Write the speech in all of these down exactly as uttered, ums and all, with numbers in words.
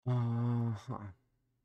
Ага.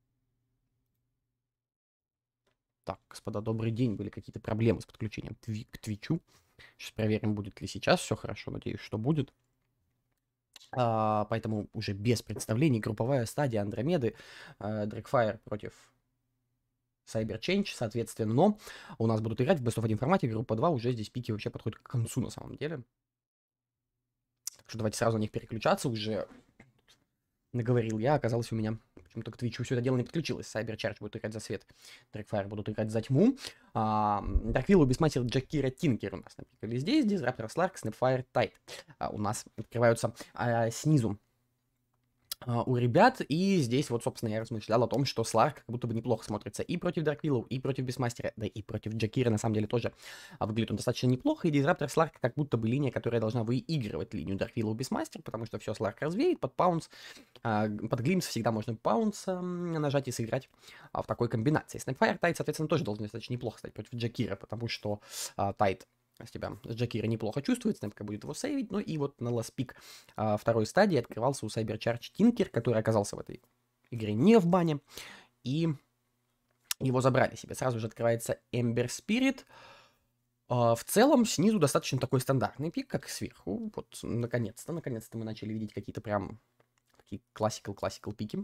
Так, господа, добрый день. Были какие-то проблемы с подключением тви- к Твичу. Сейчас проверим, будет ли сейчас все хорошо. Надеюсь, что будет. А, поэтому уже без представлений групповая стадия Андромеды. а, Дрэгфайр против Cyber Change, соответственно. Но у нас будут играть в Best of один формате. Группа два уже здесь пики вообще подходят к концу на самом деле. Так что давайте сразу на них переключаться. Уже наговорил я, оказалось у меня почему-то к Твичу все это дело не подключилось. Cybercharge будет играть за свет, Darkfire будут играть за тьму. А, Darkville, Beastmaster, Джакира, Тинкер у нас напикали здесь. Disruptor, Slark, Snapfire, Tide а, у нас открываются а, снизу а, у ребят. И здесь вот, собственно, я размышлял о том, что Сларк как будто бы неплохо смотрится и против Дарквиллу, и против Бисмастера, да и против Джакира, на самом деле, тоже а, выглядит он достаточно неплохо. И Дизраптор Сларк как будто бы линия, которая должна выигрывать линию Дарквиллу Бисмастер, потому что все Сларк развеет под паунс. А, под глимс всегда можно паунс а, нажать и сыграть а, в такой комбинации. Снэпфайр Тайд, соответственно, тоже должен достаточно неплохо стать против Джакира, потому что а, Тайд с тебя с Джакира неплохо чувствует, Снэпка будет его сейвить. Ну и вот на ласпик а, второй стадии открывался у Cybercharge Тинкер, который оказался в этой игре не в бане. И его забрали себе. Сразу же открывается Ember Spirit. А, в целом, снизу достаточно такой стандартный пик, как и сверху. Вот, наконец-то, наконец-то мы начали видеть какие-то прям такие классикал-классикал пики.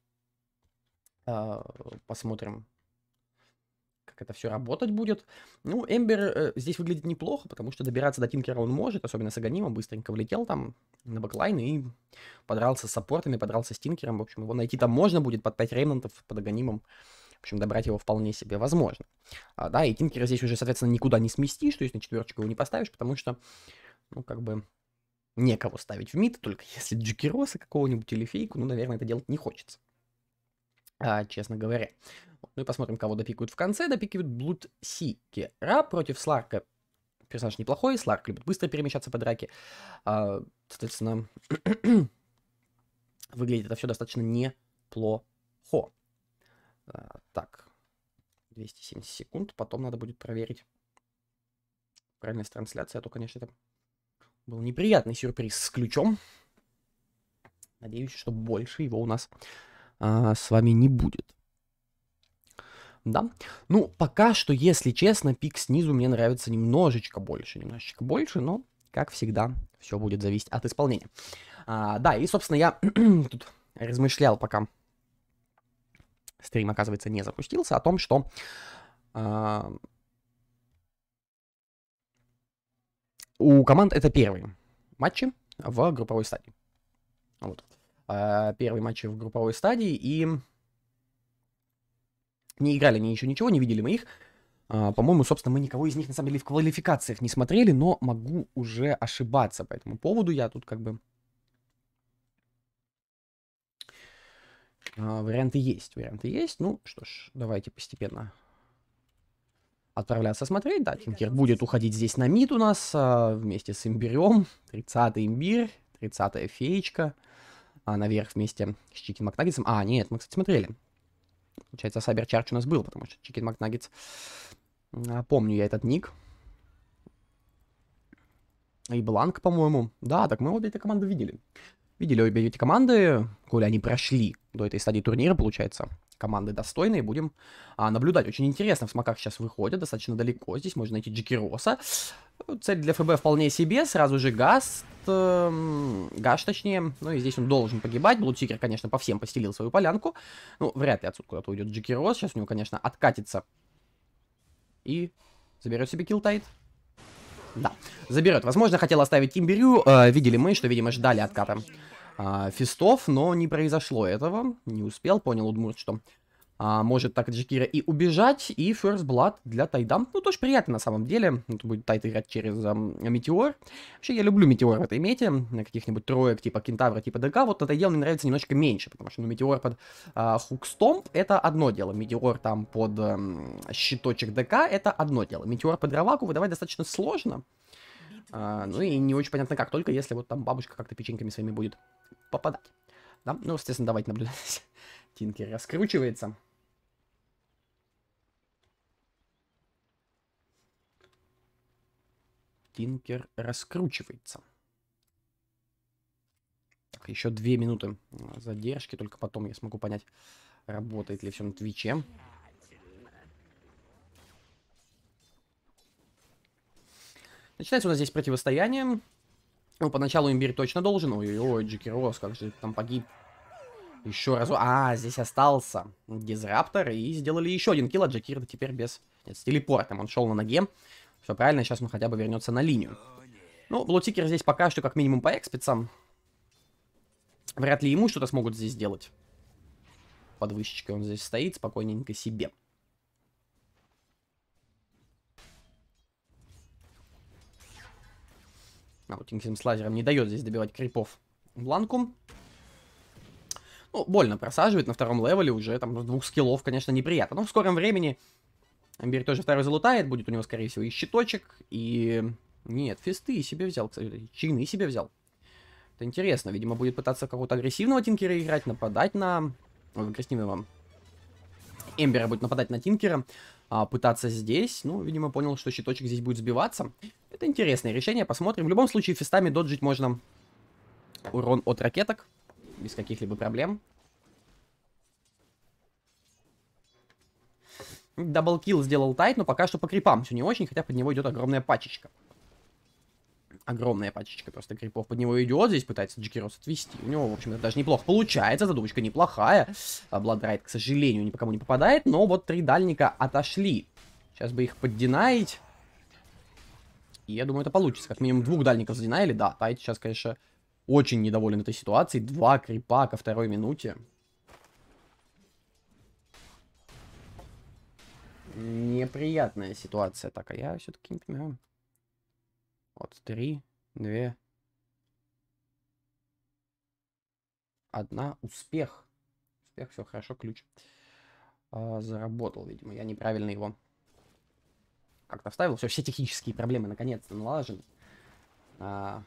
А, посмотрим, как это все работать будет. Ну, Эмбер э, здесь выглядит неплохо, потому что добираться до Тинкера он может, особенно с Аганимом, быстренько влетел там на бэклайн и подрался с саппортами, подрался с Тинкером. В общем, его найти там можно будет под пять реймонтов под Аганимом. В общем, добрать его вполне себе возможно. А, да, и Тинкера здесь уже, соответственно, никуда не сместишь, то есть на четверочку его не поставишь, потому что, ну, как бы, некого ставить в мид, только если Джекироса какого-нибудь или фейку, ну, наверное, это делать не хочется. А, честно говоря. Ну и посмотрим, кого допикают в конце. Допикивают Блуд Сикера против Сларка. Персонаж неплохой, Сларк любит быстро перемещаться по драке. А, соответственно, выглядит это все достаточно неплохо. А, так, двести семьдесят секунд. Потом надо будет проверить правильность трансляции. А то, конечно, это был неприятный сюрприз с ключом. Надеюсь, что больше его у нас а, с вами не будет. Да. Ну, пока что, если честно, пик снизу мне нравится немножечко больше, немножечко больше, но, как всегда, все будет зависеть от исполнения. А, да, и, собственно, я тут размышлял, пока стрим, оказывается, не запустился, о том, что а, у команд это первые матчи в групповой стадии. Вот. А, первые матчи в групповой стадии, и не играли они еще ничего, не видели мы их. Uh, по-моему, собственно, мы никого из них, на самом деле, в квалификациях не смотрели, но могу уже ошибаться по этому поводу. Я тут как бы... Uh, варианты есть, варианты есть. Ну, что ж, давайте постепенно отправляться смотреть. Да, Тинкер будет уходить здесь на мид у нас uh, вместе с имбирем. тридцатый имбирь, тридцатая феечка. А наверх вместе с Чикен Макнаггетсом. А, нет, мы, кстати, смотрели. Получается, Cybercharge у нас был, потому что Чикен Макнаггетс... Uh, помню я этот ник. И Бланк, по-моему. Да, так мы обе эти команды видели. Видели обе эти команды, коли они прошли до этой стадии турнира, получается. Команды достойные, будем а, наблюдать. Очень интересно, в смоках сейчас выходят, достаточно далеко. Здесь можно найти Джекироса. Цель для ФБ вполне себе. Сразу же Гаст. Э, Гаш, точнее. Ну и здесь он должен погибать. Блудсикер, конечно, по всем постелил свою полянку. Ну, вряд ли отсюда куда-то уйдет Джекирос. Сейчас у него, конечно, откатится. И заберет себе киллтайт. Да, заберет. Возможно, хотел оставить имбирю. Э, видели мы, что, видимо, ждали отката э, фистов, но не произошло этого. Не успел, понял Удмурт, что э, может так Джекира и убежать. И First Blood для Тайда. Ну, тоже приятно на самом деле. Тут будет Тайд играть через э, Метеор. Вообще, я люблю Метеор в этой мете. На каких-нибудь троек, типа Кентавра, типа ДК. Вот на Тайде мне нравится немножко меньше, потому что ну, Метеор под э, Хукстомп это одно дело. Метеор там под э, щиточек ДК это одно дело. Метеор под Раваку выдавать достаточно сложно. А, ну и не очень понятно как, только если вот там бабушка как-то печеньками своими будет попадать. Да? Ну, естественно, давайте наблюдать. Тинкер раскручивается. Тинкер раскручивается. еще две минуты задержки, только потом я смогу понять, работает ли все на Твиче. Начинается у нас здесь противостояние. Ну, поначалу имбирь точно должен. Ой-ой-ой, Джеки Росс, как же там погиб. Еще раз. А, здесь остался Дизраптор. И сделали еще один килл, а Джакир теперь без... Нет, с телепортом. Он шел на ноге. Все правильно, сейчас он хотя бы вернется на линию. Ну, Блудсикер здесь пока что как минимум поэкспится. Вряд ли ему что-то смогут здесь сделать. Под вышечкой он здесь стоит, спокойненько себе. А вот Тинксим с лазером не дает здесь добивать крипов Бланку. Ну, больно просаживает на втором левеле уже, там, с двух скиллов, конечно, неприятно. Но в скором времени Амбер тоже второй залутает, будет у него, скорее всего, и щиточек, и... Нет, фисты себе взял, кстати, чины себе взял. Это интересно, видимо, будет пытаться какого-то агрессивного Тинкера играть, нападать на... Ой, агрессивного... Эмбера будет нападать на Тинкера, а, пытаться здесь. Ну, видимо, понял, что щиточек здесь будет сбиваться. Это интересное решение, посмотрим. В любом случае, фистами доджить можно урон от ракеток, без каких-либо проблем. Даблкилл сделал Тайт, но пока что по крипам все не очень, хотя под него идет огромная пачечка. Огромная пачечка просто крипов под него идет. Здесь пытается Джеки Росс отвести. У него, в общем-то, даже неплохо получается. Задумочка неплохая. Бладрайт, к сожалению, ни по кому не попадает. Но вот три дальника отошли. Сейчас бы их поддинаить. И я думаю, это получится. Как минимум двух дальников задинаили. Да, Тайт сейчас, конечно, очень недоволен этой ситуацией. Два крипа ко второй минуте. Неприятная ситуация. Так, а я все-таки не понимаю. Вот, три, две, одна, успех. Успех, все хорошо, ключ. А, заработал, видимо. Я неправильно его как-то вставил. Все, все технические проблемы наконец-то налажены. А...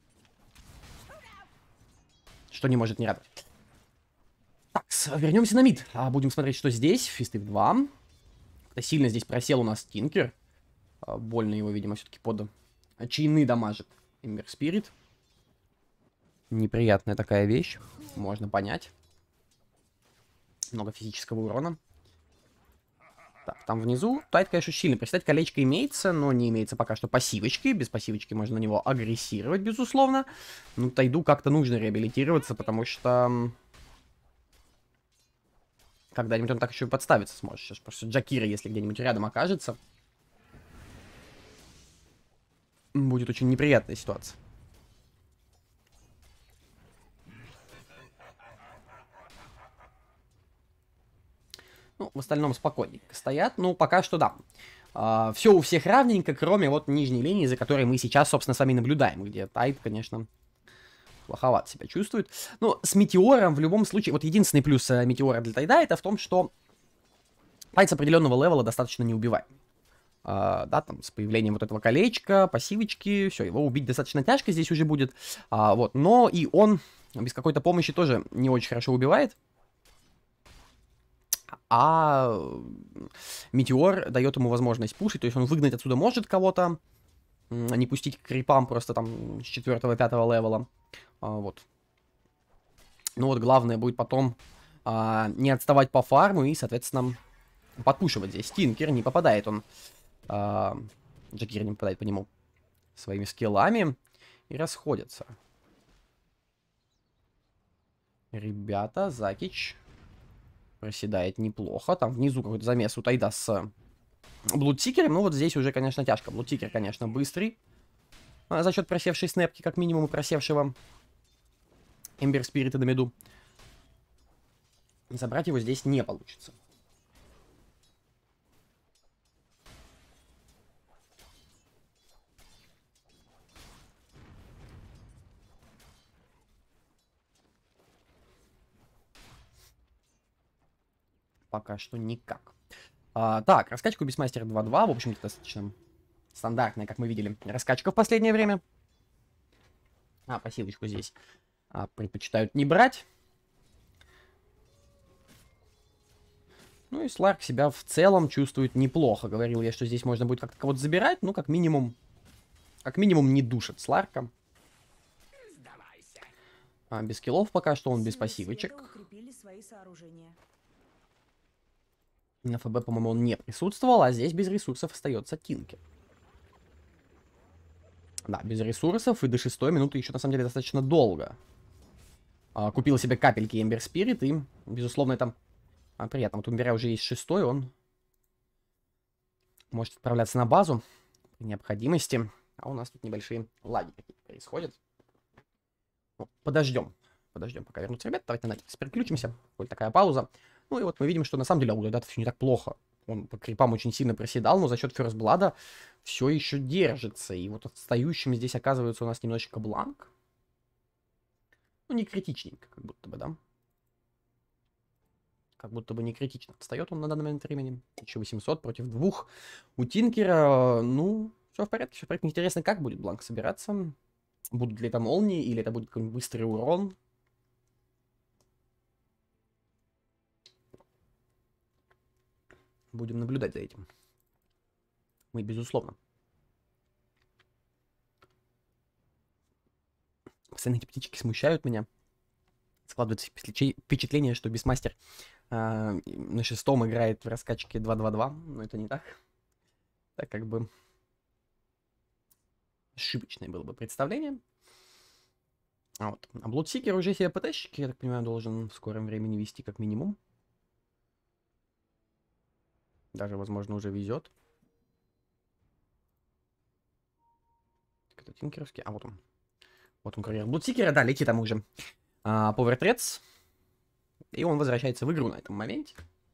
Что не может не радовать. Так, вернемся на мид. А, будем смотреть, что здесь. Фисты в два. Сильно здесь просел у нас Тинкер. А, больно его, видимо, все-таки под... Чайны дамажит Эмбер Спирит. Неприятная такая вещь. Можно понять. Много физического урона. Так, там внизу Тайт, конечно, сильно. Представить, колечко имеется, но не имеется пока что пассивочки. Без пассивочки можно на него агрессировать, безусловно. Ну, Тайду как-то нужно реабилитироваться, потому что... Когда-нибудь он так еще и подставиться сможет. Сейчас просто Джакира, если где-нибудь рядом окажется... Будет очень неприятная ситуация. Ну, в остальном спокойненько стоят. Ну, пока что да. А, все у всех равненько, кроме вот нижней линии, за которой мы сейчас, собственно, с вами наблюдаем. Где Тайт, конечно, плоховато себя чувствует. Но с Метеором в любом случае... Вот единственный плюс Метеора для Тайда это в том, что Тайт с определенного левела достаточно не убиваем. Uh, да, там, с появлением вот этого колечка, пассивочки, все, его убить достаточно тяжко здесь уже будет, uh, вот, но и он без какой-то помощи тоже не очень хорошо убивает, а Метеор дает ему возможность пушить, то есть он выгнать отсюда может кого-то, а не пустить к крипам просто там с четвёртого-пятого левела, uh, вот. Ну вот, главное будет потом uh, не отставать по фарму и, соответственно, подпушивать здесь. Тинкер, не попадает он. Uh, Джакир не попадает по нему своими скиллами и расходятся. Ребята, Закич проседает неплохо. Там внизу какой-то замес у Тайда с Блудсикером. Ну вот здесь уже, конечно, тяжко. Блудсикер, конечно, быстрый. А за счет просевшей снэпки, как минимум, и просевшего Эмбер Спирита на миду. Забрать его здесь не получится. Пока что никак. А, так, раскачку Бисмастера два-два. В общем-то, достаточно стандартная, как мы видели, раскачка в последнее время. А, пассивочку здесь а, предпочитают не брать. Ну и Сларк себя в целом чувствует неплохо. Говорил я, что здесь можно будет как-то кого-то забирать. Ну, как минимум, как минимум не душит Сларка. А, без киллов пока что, он без пассивочек. На ФБ, по-моему, он не присутствовал, а здесь без ресурсов остается Тинкер. Да, без ресурсов, и до шестой минуты еще, на самом деле, достаточно долго. А, купил себе капельки Эмбер Спирит, и, безусловно, это а, приятно. Вот у Эмбера уже есть шестой, он может отправляться на базу при необходимости. А у нас тут небольшие лаги какие-то происходят. Ну, подождем. Подождем, пока вернутся ребята. Давайте на Натикс переключимся. Хоть такая пауза. Ну и вот мы видим, что на самом деле у Дайдата все не так плохо. Он по крипам очень сильно проседал, но за счет ферстблада все еще держится. И вот отстающим здесь оказывается у нас немножечко бланк. Ну, не критичненько, как будто бы, да? Как будто бы не критично. Отстает он на данный момент времени. тысяча восемьсот против двух. У Тинкера, ну, все в порядке. Все в порядке. Интересно, как будет бланк собираться. Будут ли это молнии, или это будет какой-нибудь быстрый урон. Будем наблюдать за этим. Мы, безусловно. Постоянно эти птички смущают меня. Складывается впечатление, что Бисмастер э, на шестом играет в раскачке два-два-два. Но это не так. Так как бы ошибочное было бы представление. А вот. А Блудсикер уже себе ПТ-щики, я так понимаю, должен в скором времени вести как минимум. Даже, возможно, уже везет. Это Тинкеровский. А вот он. Вот он, карьер Блудсикера. Да, летит там уже. Power Threads. И он возвращается в игру на этом моменте.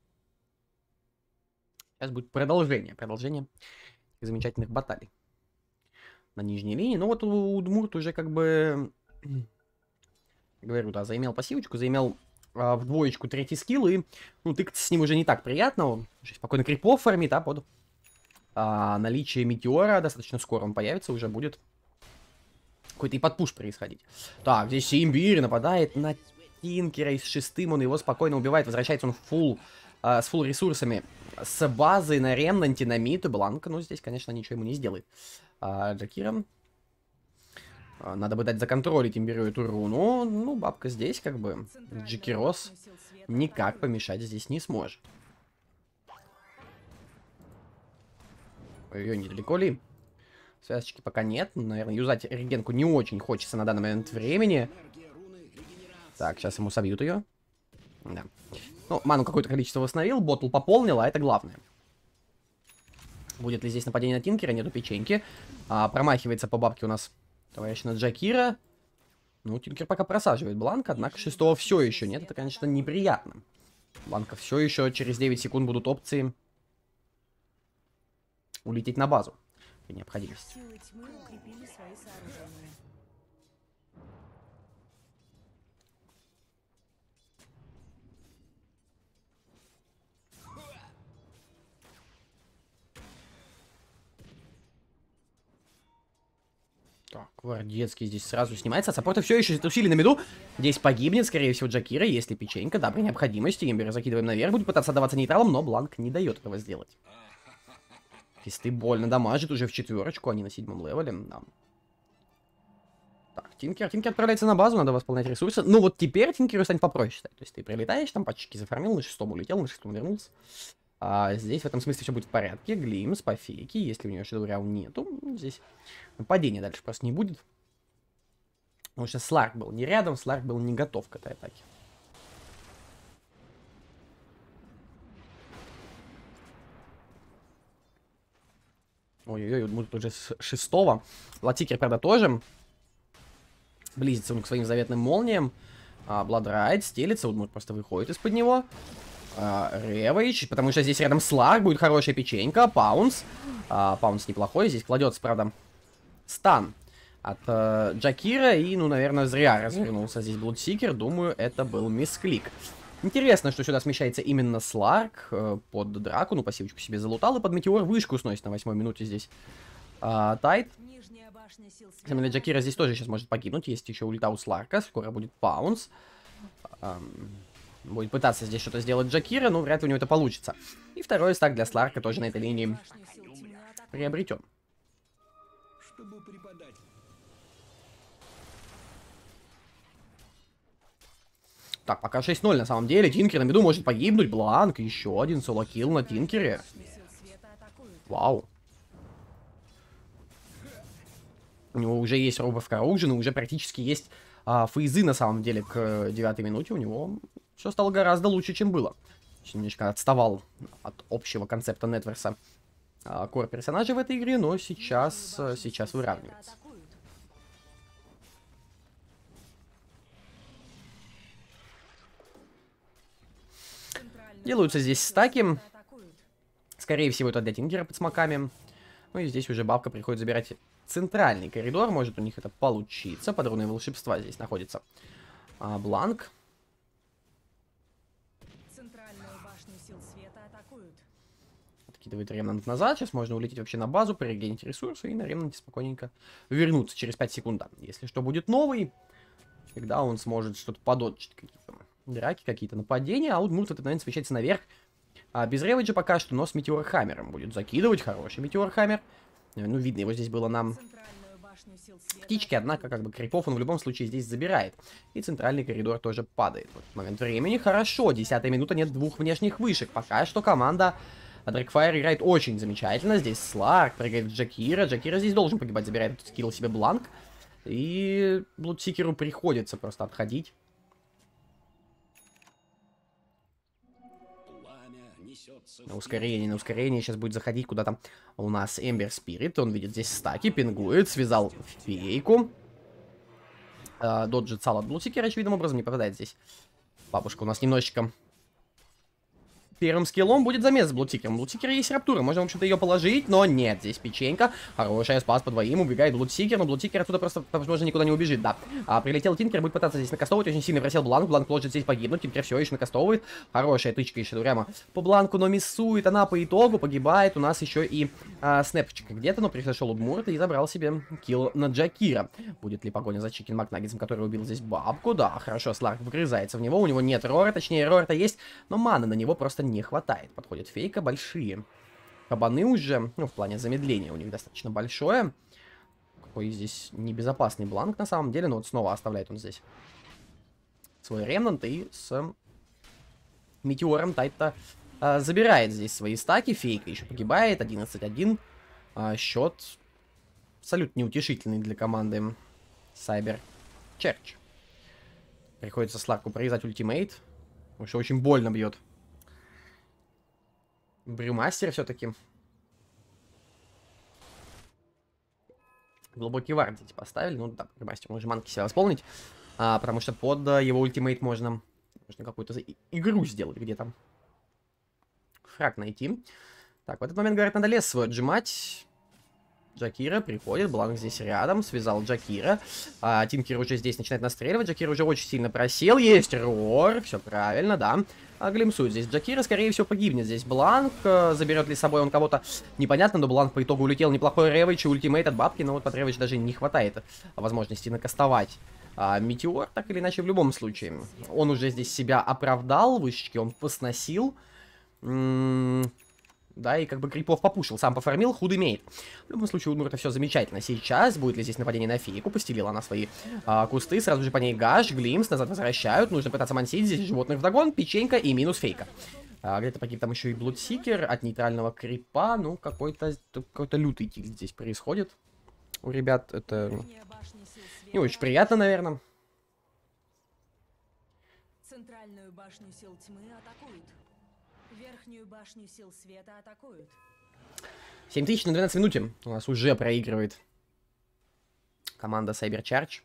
Сейчас будет продолжение. Продолжение замечательных баталий на нижней линии. Ну вот у Удмурт уже как бы... Говорю, да, заимел пассивочку, заимел а, в двоечку третий скилл, и ну, тыкаться с ним уже не так приятно. Он уже спокойно крипов фармит, а под а, наличие метеора достаточно скоро он появится, уже будет какой-то и подпуш происходить. Так, здесь имбирь нападает на Тинкера, и с шестым он его спокойно убивает. Возвращается он в фулл, а, с фулл ресурсами, с базы на ремнанте, на мид, и Бланка, ну, здесь, конечно, ничего ему не сделает. А, Джакира... Надо бы дать законтролить имбирю эту руну. Ну, бабка здесь как бы. Джекирос никак помешать здесь не сможет. Ой-ой, недалеко ли? Связочки пока нет. Наверное, юзать регенку не очень хочется на данный момент времени. Так, сейчас ему собьют ее. Да. Ну, ману какое-то количество восстановил, ботл пополнил, а это главное. Будет ли здесь нападение на Тинкера? Нету печеньки. А, промахивается по бабке у нас товарищ на Джакира. Ну, Тинкер пока просаживает Бланка, однако шестого все еще нет. Это, конечно, неприятно. Бланка все еще через девять секунд будут опции улететь на базу при необходимости. Так, Гвардецкий здесь сразу снимается. Саппорты все еще затусили на миду. Здесь погибнет, скорее всего, Джакира, если печенька. Да, при необходимости. Эмбера закидываем наверх. Будет пытаться отдаваться нейтралом, но Бланк не дает этого сделать. Фисты больно дамажит уже в четверочку. Они на седьмом левеле. Да. Так, Тинкер. Тинкер отправляется на базу, надо восполнять ресурсы. Ну вот теперь Тинкеру станет попроще. То есть ты прилетаешь, там пачки зафармил, на шестом улетел, на шестом вернулся. А здесь в этом смысле все будет в порядке. Глимс по фейке, если у него Шедоуряу нету. Здесь нападения дальше просто не будет. Потому что Сларк был не рядом, Сларк был не готов к этой атаке. Ой-ой-ой, будет уже с шестого. Латикер, правда, тоже близится он к своим заветным молниям. А, Бладрайд стелится, Удмурт просто выходит из-под него. А, Ревейдж, потому что здесь рядом Сларк, будет хорошая печенька. Паунс. А, Паунс неплохой, здесь кладется, правда, стан от э, Джакира. И, ну, наверное, зря развернулся здесь Блудсикер. Думаю, это был мисклик. Интересно, что сюда смещается именно Сларк э, под драку. Ну, пассивочку себе залутал и под метеор вышку сносит на восьмой минуте здесь. А, Тайт. Тем более Джакира здесь тоже сейчас может погибнуть. Есть еще ульта у Сларка. Скоро будет Паунс. Эм, будет пытаться здесь что-то сделать Джакира, но вряд ли у него это получится. И второй стак для Сларка тоже на этой линии приобретен. Так, пока шесть ноль на самом деле. Тинкер на миду может погибнуть. Бланк, еще один соло-килл на Тинкере. Вау. У него уже есть робов Corrosion, и уже практически есть а, фейзы на самом деле к девятой минуте. У него все стало гораздо лучше, чем было. Немножко отставал от общего концепта Нетверса а, кор персонажа в этой игре, но сейчас, сейчас выравнивается. Делаются здесь стаки. Скорее всего, это для Тинкера под смоками. Ну и здесь уже бабка приходит забирать центральный коридор. Может у них это получиться. Под руной волшебства здесь находится а, Бланк. Откидывает ремнант назад. Сейчас можно улететь вообще на базу, порегенить ресурсы и на ремнанте спокойненько вернуться через пять секунд. Да. Если что будет новый, тогда он сможет что-то подотчить. Какие-то драки, какие-то нападения. А Удмурт это, наверное, смещается наверх. А без реведжа пока что, но с Метеорхаммером будет закидывать. Хороший Метеорхаммер. Ну, видно, его здесь было нам птички, однако, как бы, крипов он в любом случае здесь забирает. И центральный коридор тоже падает. Вот момент времени. Хорошо, десятая минута, нет двух внешних вышек. Пока что команда Дрэгфайр играет очень замечательно. Здесь Сларк прыгает в Джакира. Джакира здесь должен погибать, забирает этот скилл себе Бланк. И Блудсикеру приходится просто отходить. На ускорение, на ускорение. Сейчас будет заходить куда-то у нас Эмбер Спирит. Он видит здесь стаки, пингует, связал фейку. Э, доджит сал от Блудсикера, очевидным образом, не попадает здесь. Бабушка у нас немножечко... Первым скиллом будет замес с Блудсикером. Блудсикера есть раптура, можно, в общем-то, ее положить, но нет, здесь печенька. Хорошая, спас по двоим, убегает Блудсикер, но Блудсикер отсюда просто, возможно, никуда не убежит, да. А, прилетел Тинкер, будет пытаться здесь накастовывать, очень сильно просел Бланк, Бланк может здесь погибнуть, Тинкер все еще накастовывает. Хорошая тычка еще прямо по Бланку, но миссует, она по итогу погибает. У нас еще и а, снэпчик где-то, но произошел Удмурт и забрал себе килл на Джакира. Будет ли погоня за Чикен Макнаггетсом, который убил здесь бабку? Да, хорошо, Сларк вгрызается в него, у него нет рора, точнее, рора-то есть, но маны на него просто не хватает. Подходит фейка, большие кабаны уже, ну, в плане замедления у них достаточно большое. Какой здесь небезопасный Бланк на самом деле, но вот снова оставляет он здесь свой ремнант и с Метеором Тайта а, забирает здесь свои стаки. Фейка еще погибает, одиннадцать один. А, счет абсолютно неутешительный для команды Cyber Church. Приходится Сларку прорезать ультимейт, потому что очень больно бьет. Брюмастер все-таки. Глубокий вард здесь поставили. Ну да, Брюмастер может манки себя восполнить. А, потому что под его ультимейт можно, можно какую-то игру сделать где-то. Фраг найти. Так, в этот момент, говорят, надо лес свой отжимать. Джакира приходит, Бланк здесь рядом, связал Джакира. А, Тинкер уже здесь начинает настреливать, Джакир уже очень сильно просел, есть рор, все правильно, да. А, глимсует здесь Джакира, скорее всего погибнет здесь Бланк, а, заберет ли с собой он кого-то, непонятно, но Бланк по итогу улетел, неплохой ревейдж и ультимейт от бабки, но вот под ревейдж даже не хватает возможности накастовать. А, Метеор, так или иначе, в любом случае, он уже здесь себя оправдал, вышечки он посносил. М -м Да, и как бы крипов попушил, сам пофармил, худ имеет. В любом случае, у Удмурта это все замечательно. Сейчас будет ли здесь нападение на фейку, постелила она свои а, кусты, сразу же по ней гаш, глимс, назад возвращают, нужно пытаться мансить, здесь животных вдогон, печенька и минус фейка. А, где-то погиб там еще и Блудсикер от нейтрального крипа, ну, какой-то какой-то лютый тик здесь происходит. У ребят это не очень приятно, наверное. Центральную башню сил тьмы атакуют. Верхнюю башню сил света атакуют. семь тысяч на двенадцатой минуте у нас уже проигрывает команда Cyber Church.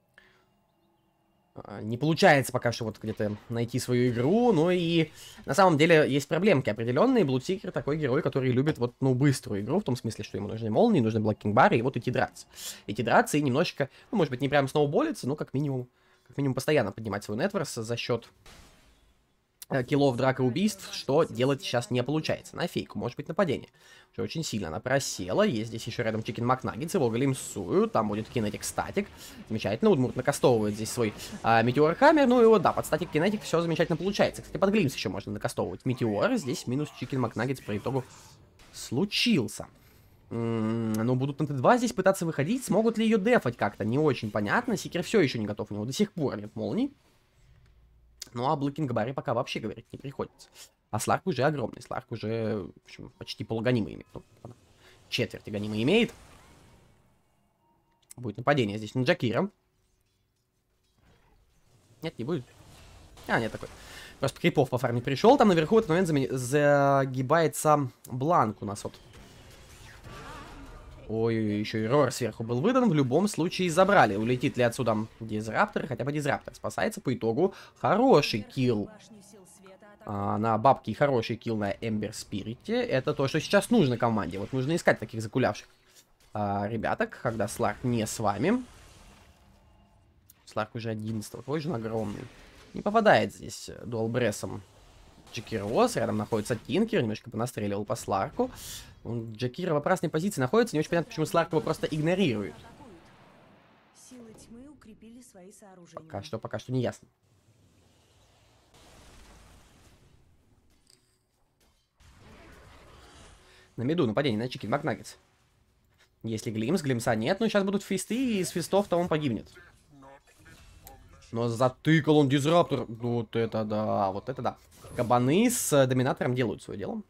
Не получается пока что вот где-то найти свою игру, но и на самом деле есть проблемки определенные. Блудсикер такой герой, который любит вот, ну, быструю игру, в том смысле, что ему нужны молнии, нужны блокинг-бары, и вот идти драться. Идти драться и немножечко, ну, может быть, не прям сноуболиться, но как минимум, как минимум постоянно поднимать свой нетворс за счет киллов, драк и убийств, что делать сейчас не получается. На фейку, может быть, нападение. Уже очень сильно она просела. Есть здесь еще рядом Чикен Макнаггетс, его глимсуют. Там будет кинетик статик. Замечательно. Удмурт накастовывает здесь свой а, Метеор Хаммер. Ну и вот, да, под статик кинетик все замечательно получается. Кстати, под глимс еще можно накастовывать Метеор. Здесь минус Чикен Макнаггетс по итогу случился. М-м, но будут на Т два здесь пытаться выходить. Смогут ли ее дефать как-то? Не очень понятно. Сикер все еще не готов. У него до сих пор нет молний. Ну, а Блэкинг-баре пока вообще говорить не приходится. А Сларк уже огромный. Сларк уже, в общем, почти полугонимый имеет. Ну, четверть гонимый имеет. Будет нападение здесь на Джакира. Нет, не будет. А, нет, такой. Просто крипов по фарме пришел. Там наверху в этот момент зам... загибается Бланк у нас вот. Ой, еще и Рор сверху был выдан. В любом случае забрали. Улетит ли отсюда Дизраптор? Хотя бы Дизраптор спасается. По итогу хороший килл а, на бабке и хороший килл на Эмбер Спирите. Это то, что сейчас нужно команде. Вот нужно искать таких закулявших а, ребяток, когда Сларк не с вами. Сларк уже одиннадцатый. Твой же он огромный. Не попадает здесь дуалбрессом Джекирос. Рядом находится Тинкер. Немножко понастреливал по Сларку. Он, Джакира в опасной позиции находится. Не очень понятно, почему Сларк его просто игнорирует. Силы тьмы укрепили свои сооружения. Пока что, пока что не ясно. На миду нападение на Чикен Макнаггетс. Если Глимс, Глимса нет, но сейчас будут фисты, и из фистов-то он погибнет. Но затыкал он Дизраптор. Вот это да, вот это да. Кабаны с Доминатором делают свое дело.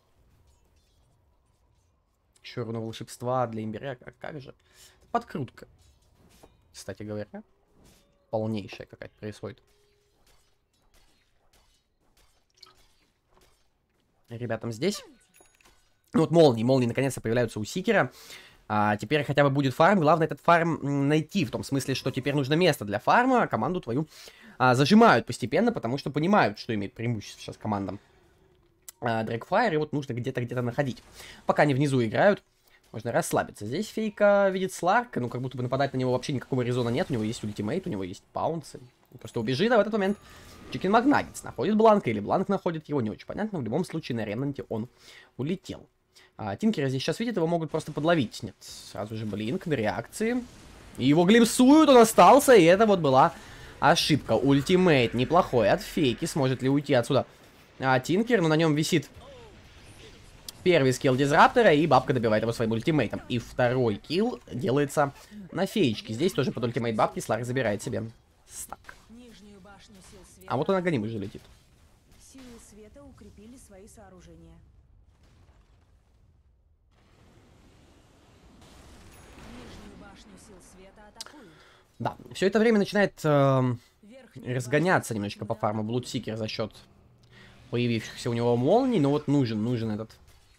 Еще руна волшебства для имбиря. Как, как же? Подкрутка. Кстати говоря. Полнейшая какая-то происходит. Ребятам здесь. Ну вот молнии. Молнии наконец-то появляются у Сикера. А, теперь хотя бы будет фарм. Главное этот фарм найти. В том смысле, что теперь нужно место для фарма. А команду твою а, зажимают постепенно, потому что понимают, что имеет преимущество сейчас командам. Дрэгфайр, и вот нужно где-то где-то находить. Пока они внизу играют, можно расслабиться. Здесь Фейка видит Сларка, ну как будто бы нападать на него вообще никакого резона нет. У него есть ультимейт, у него есть паунсы. Он просто убежит, а в этот момент Чикен Макнаггетс находит Бланка, или Бланк находит его, не очень понятно. В любом случае на Ремнанте он улетел. А, Тинкера здесь сейчас видит, его могут просто подловить. Нет, сразу же Блинк на реакции. И его глимсуют, он остался, и это вот была ошибка. Ультимейт неплохой от Фейки, сможет ли уйти отсюда а, Тинкер, но на нем висит первый скилл Дизраптора, и бабка добивает его своим ультимейтом. И второй килл делается на Феечке. Здесь тоже под ультимейт бабки Сларк забирает себе стак. А вот он Аганим уже летит. Силы света укрепили свои сооружения. Нижнюю башню сил света атакуют. Да, все это время начинает э, разгоняться немножечко по фарму Блудсикер за счет появившихся у него молний, но вот нужен, нужен этот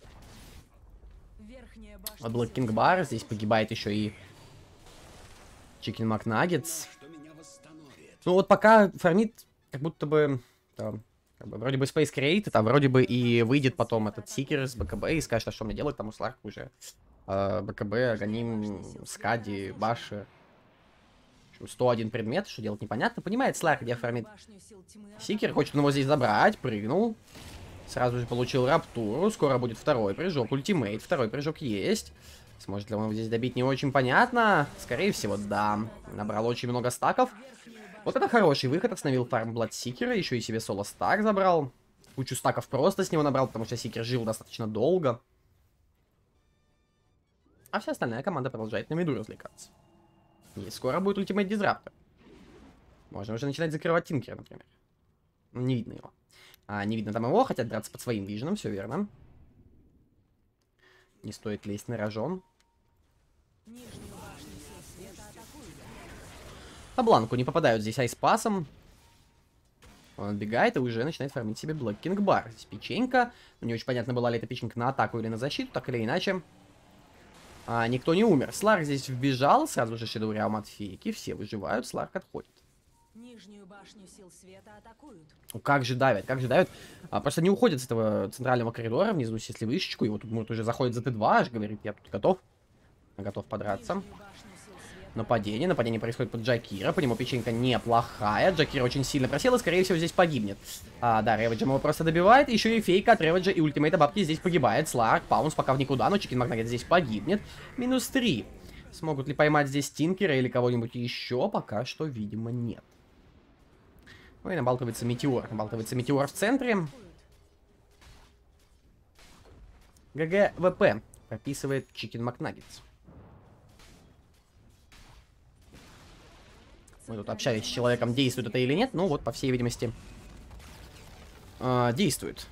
Блэкинг-бар. Здесь погибает еще и Чикен Макнаггетс. Ну вот пока фармит, как будто бы, там, как бы вроде бы Space Create, там вроде бы и выйдет потом этот Сикер с БКБ и скажет, а что мне делать, там у Сларка уже э, БКБ, Аганим, Скади, Баши. сто один предмет, что делать непонятно. Понимает Сларк, где фармит Сикер. Хочет он его здесь забрать. Прыгнул. Сразу же получил Раптуру. Скоро будет второй прыжок. Ультимейт. Второй прыжок есть. Сможет ли он его здесь добить, не очень понятно. Скорее всего, да. Набрал очень много стаков. Вот это хороший выход. Остановил фарм Бладсикера. Еще и себе соло стак забрал. Кучу стаков просто с него набрал, потому что Сикер жил достаточно долго. А вся остальная команда продолжает на миду развлекаться. И скоро будет ультимейт Дизраптор. Можно уже начинать закрывать Тинкера, например. Не видно его. А, не видно там его, хотят драться под своим виженом, все верно. Не стоит лезть на рожон. По Бланку не попадают здесь айспасом. Он отбегает и уже начинает фармить себе Блэкинг-бар. Здесь печенька. Не очень понятно, была ли эта печенька на атаку или на защиту, так или иначе. А, никто не умер. Сларк здесь вбежал, сразу же Shadow Realm от Фейки. Все выживают, Сларк отходит. Нижнюю башню сил света атакуют. Ну, как же давят, как же давят. А, просто не уходят с этого центрального коридора, внизу, если вышечку. И вот тут может, уже заходит за Т два, аж говорит, я тут готов. Готов подраться. Нападение, нападение происходит под Джакира. По нему печенька неплохая. Джакира очень сильно просел и, скорее всего, здесь погибнет. А, да, Реведжа его просто добивает. Еще и Фейка от Реведжа и ультимейта бабки здесь погибает. Сларк, Паунс пока в никуда, но Чикен Макнаггетс здесь погибнет. Минус три. Смогут ли поймать здесь Тинкера или кого-нибудь еще? Пока что, видимо, нет. Ну и набалтывается Метеор. Набалтывается Метеор в центре. ГГ-ВП прописывает Чикен Макнаггетс. Мы тут общались с человеком, действует это или нет. Ну вот, по всей видимости, а, действует.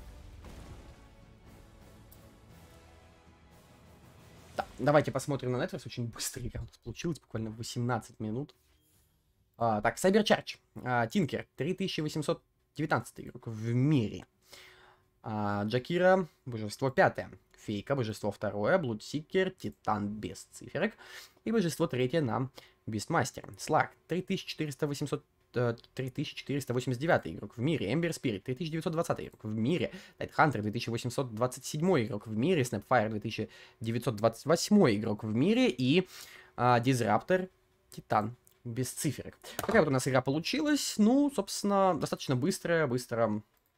Так, давайте посмотрим на Netflix. Очень быстро игра у нас получилась, буквально восемнадцать минут. А, так, Cybercharge. А, Tinker, три тысячи восемьсот девятнадцатый игрок в мире. А, Джакира, божество пятое. Фейка, божество второе. Блудсикер, Титан без циферок. И божество третье нам Бистмастер. Слаг, три тысячи четыреста восемьдесят девятый игрок в мире. Эмбер Спирит, три тысячи девятьсот двадцатый игрок в мире. Тайтхантер, две тысячи восемьсот двадцать седьмой игрок в мире. Снэпфайр, две тысячи девятьсот двадцать восьмой игрок в мире. И а, Дизраптор, Титан без циферок. Такая вот у нас игра получилась. Ну, собственно, достаточно быстрая, быстро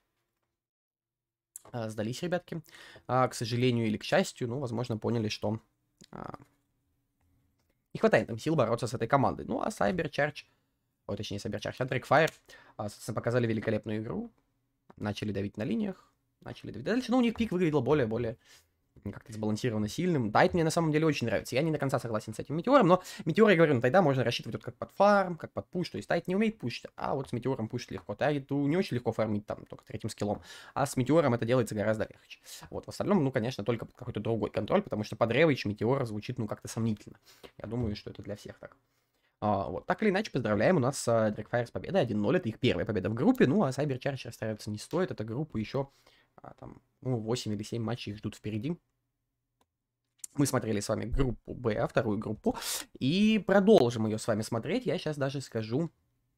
а, сдались ребятки. А, к сожалению или к счастью, ну, возможно, поняли, что а, не хватает им сил бороться с этой командой. Ну, а Cybercharge, ой, точнее, Cybercharge, а Drakefire, а, собственно, показали великолепную игру. Начали давить на линиях, начали давить дальше. Но у них пик выглядел более-более как-то сбалансированно сильным. Тайт мне на самом деле очень нравится. Я не до конца согласен с этим Метеором, но Метеор, я говорю, на Тайда можно рассчитывать вот как под фарм, как под пуш. То есть Тайт не умеет пушить, а вот с Метеором пушить легко. Тайту не очень легко фармить там только третьим скиллом, а с Метеором это делается гораздо легче. Вот, в остальном, ну, конечно, только под какой-то другой контроль, потому что под Ревич Метеор звучит, ну, как-то сомнительно. Я думаю, что это для всех так. А, вот, так или иначе, поздравляем, у нас uh, Drakefire с победой один ноль, это их первая победа в группе, ну, а Cybercharge расстраиваться не стоит, эта группа еще, а, там, ну, восемь или семь матчей их ждут впереди. Мы смотрели с вами группу Б, вторую группу, и продолжим ее с вами смотреть. Я сейчас даже скажу,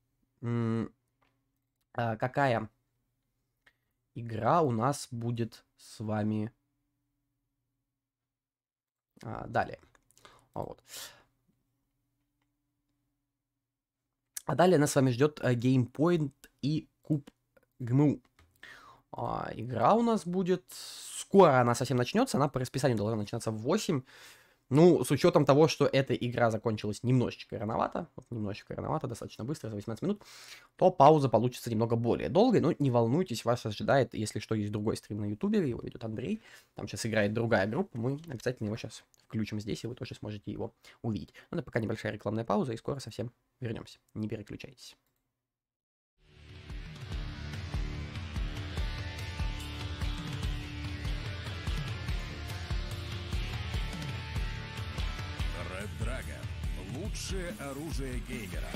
какая игра у нас будет с вами далее. Вот. А далее нас с вами ждет GamePoint и Куб ГМУ. А, игра у нас будет... Скоро она совсем начнется, она по расписанию должна начинаться в восемь. Ну, с учетом того, что эта игра закончилась немножечко рановато, вот немножечко рановато, достаточно быстро, за восемнадцать минут, то пауза получится немного более долгой. Но не волнуйтесь, вас ожидает, если что, есть другой стрим на ютубе, его ведет Андрей. Там сейчас играет другая группа, мы обязательно его сейчас включим здесь, и вы тоже сможете его увидеть. Ну, это пока небольшая рекламная пауза, и скоро совсем вернемся. Не переключайтесь. Лучшее оружие геймера.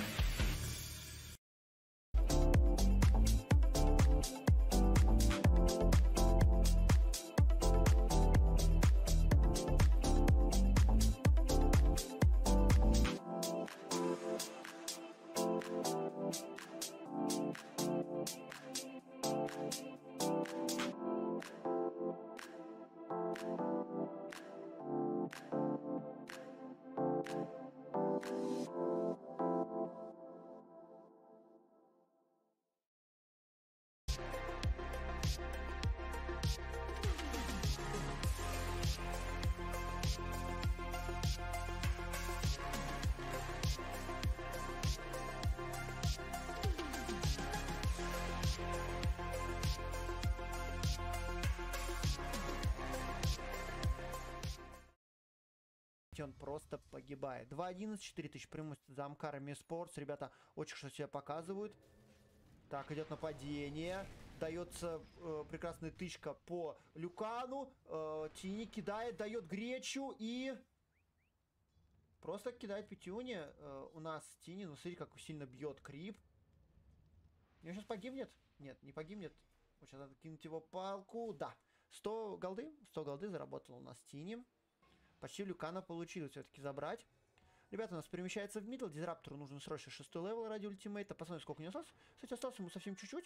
Он просто погибает. два одиннадцать, четыре тысячи преимущества за Амкарами Спортс. Ребята очень что себя показывают. Так, идет нападение. Дается э, прекрасная тычка по Люкану. Э, Тини кидает, дает Гречу и... Просто кидает пятюни. Э, у нас Тини, ну смотри, как сильно бьет Крип. Он сейчас погибнет? Нет, не погибнет. Вот сейчас надо кинуть его палку. Да, сто голды. сто голды заработал у нас Тини. Почти Люкана получилось все-таки забрать. Ребята, у нас перемещается в мидл. Дизраптору нужен срочно шестой левел ради ультимейта. Посмотрим, сколько у него осталось. Кстати, осталось ему совсем чуть-чуть.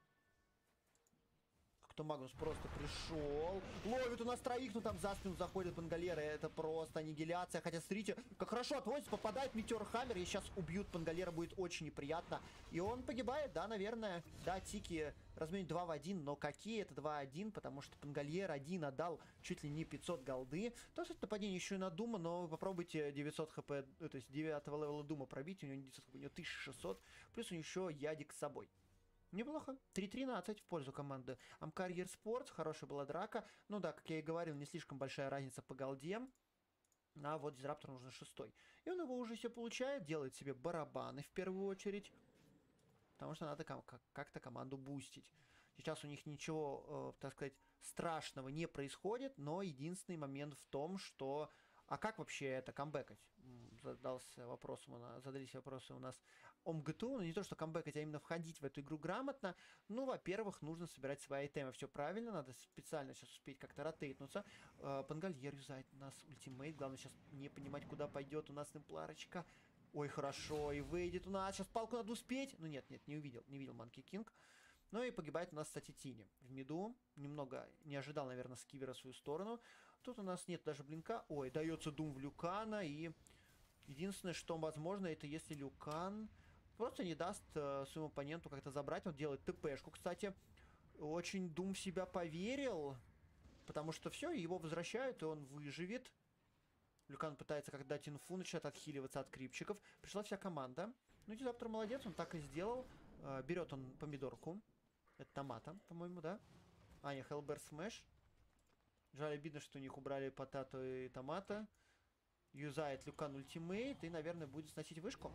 Как-то Магнус просто пришел. Ловит у нас троих, но там за спину заходит Пангалера. Это просто аннигиляция. Хотя, смотрите, как хорошо отводится. Попадает Метеор Хаммер. И сейчас убьют Пангалера. Будет очень неприятно. И он погибает, да, наверное. Да, Тики разменит два в один. Но какие это два один? Потому что Пангальер один отдал чуть ли не пятьсот голды. То есть нападение еще и на Дума. Но вы попробуйте девятьсот хп, то есть девятого левела Дума пробить. У него девятьсот хп, у него тысяча шестьсот. Плюс у него еще Ядик с собой. Неплохо. три тринадцать в пользу команды Амкарьер Спортс. Хорошая была драка. Ну да, как я и говорил, не слишком большая разница по голде. А вот Дизраптор нужен шестой. И он его уже себе получает. Делает себе барабаны в первую очередь. Потому что надо как-то команду бустить. Сейчас у них ничего, э, так сказать, страшного не происходит, но единственный момент в том, что... А как вообще это камбэкать? Задался вопросом у нас, задались вопросы у нас ОМГТУ. Ну, не то, что камбэкать, а именно входить в эту игру грамотно. Ну, во-первых, нужно собирать свои айтемы. Все правильно, надо специально сейчас успеть как-то ротейтнуться. Э, Пангальер юзает у нас ультимейт. Главное сейчас не понимать, куда пойдет у нас темпларочка. Ой, хорошо, и выйдет у нас. Сейчас палку надо успеть. Ну, нет, нет, не увидел, не видел Манки Кинг. Ну и погибает у нас, кстати, Тини в миду. Немного не ожидал, наверное, скивера в свою сторону. Тут у нас нет даже блинка. Ой, дается дум в Люкана. И единственное, что возможно, это если Люкан просто не даст э, своему оппоненту как-то забрать. Он делает ТПшку, кстати. Очень дум в себя поверил. Потому что все, его возвращают, и он выживет. Люкан пытается как дать инфу, начинает отхиливаться от крипчиков. Пришла вся команда. Ну, Дизраптор молодец, он так и сделал. Э, берет он помидорку. Это томата, по-моему, да? А, не, Hellbear Smash. Жаль, обидно, что у них убрали потато и томата. Юзает Люкан ультимейт и, наверное, будет сносить вышку.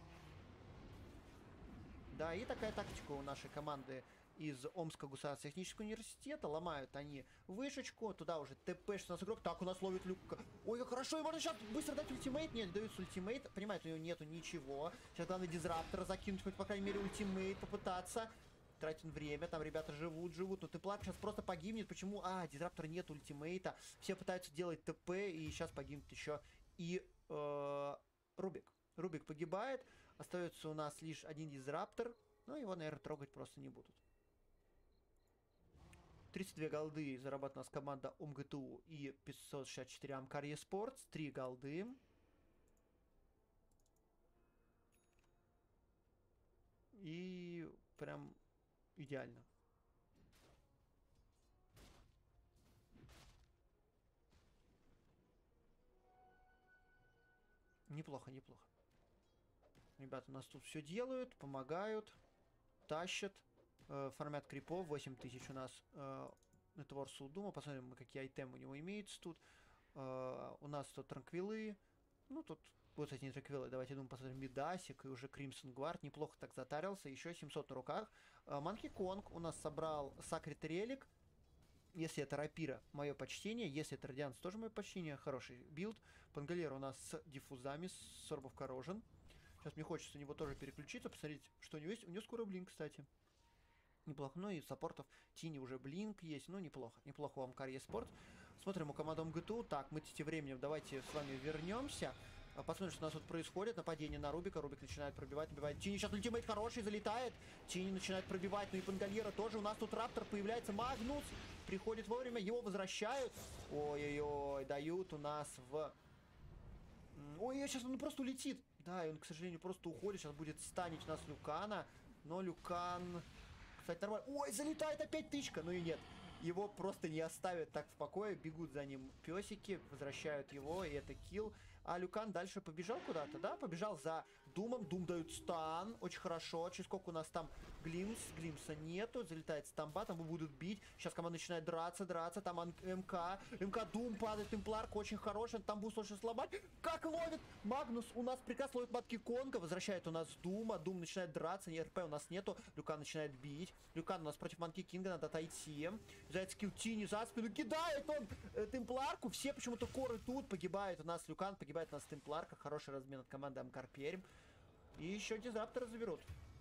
Да, и такая тактика у нашей команды из Омского государственного технического университета. Ломают они вышечку. Туда уже ТП, что у нас игрок. Так, у нас ловит Люка. Ой, как хорошо. И можно сейчас быстро дать ультимейт. Нет, дается ультимейт. Понимает, у него нету ничего. Сейчас главное Дизраптора закинуть, хоть, по крайней мере, ультимейт попытаться. Тратим время, там ребята живут, живут. Но Темплар сейчас просто погибнет. Почему? А, Дизраптора нет ультимейта. Все пытаются делать ТП, и сейчас погибнет еще и э, Рубик. Рубик погибает. Остается у нас лишь один Дизраптор. Ну, его, наверное, трогать просто не будут. тридцать две голды зарабатывает у нас команда ОМГТУ и пятьсот шестьдесят четыре Амкар eSports. три голды. И прям идеально. Неплохо, неплохо. Ребята у нас тут все делают, помогают, тащат, э, формят крипов. восемь тысяч у нас э, Нетворсу Дума. Посмотрим, какие айтемы у него имеются тут. Э, у нас тут транквилы. Ну, тут... Вот, кстати, не транквилы. Давайте, думаю, посмотрим Мидасик и уже Кримсон Гвард. Неплохо так затарился. Еще семьсот на руках. Манки Конг у нас собрал Сакрит Релик. Если это рапира, мое почтение. Если это радианс, тоже мое почтение. Хороший билд. Пангалер у нас с диффузами, с сорбов корожен. Сейчас мне хочется у него тоже переключиться, посмотреть, что у него есть. У него скоро блинк, кстати. Неплохо. Ну и саппортов Тини уже блинк есть. Ну, неплохо. Неплохо у Амкар eSports. Смотрим у команды МГТУ. Так, мы тем временем давайте с вами вернемся. Посмотрим, что у нас тут происходит. Нападение на Рубика. Рубик начинает пробивать, пробивает. Тини сейчас ультимейт хороший, залетает. Тини начинает пробивать. Ну и Пангальера тоже. У нас тут Раптор появляется. Магнус приходит вовремя. Его возвращают. Ой-ой-ой. Дают у нас в... Ой, сейчас он просто улетит. Да, и он, к сожалению, просто уходит. Сейчас будет станить у нас Люкана. Но Люкан... Кстати, нормально. Ой, залетает опять тычка. Ну и нет. Его просто не оставят так в покое. Бегут за ним песики. Возвращают его. И это килл. А Люкан дальше побежал куда-то, да? Побежал за Думом. Дум дают стан. Очень хорошо. Через сколько у нас там Глимс? Глимса нету. Залетает стамба. Там его будут бить. Сейчас команда начинает драться, драться. Там МК. МК Дум падает. Темпларк очень хороший. Там будет очень слабать. Как ловит? Магнус у нас прекрасно ловит Матки Конга. Возвращает у нас Дума. Дум начинает драться. РП у нас нету. Люкан начинает бить. Люкан у нас против Манки Кинга. Надо отойти. Взять скилл Тини за спину. Кидает он э, Темпларку. Все почему-то коры тут. Погибает у нас Люкан. Погибает у нас Темпларка. Хороший размен от команды Амкар Пермь. И еще Дизраптора заберут.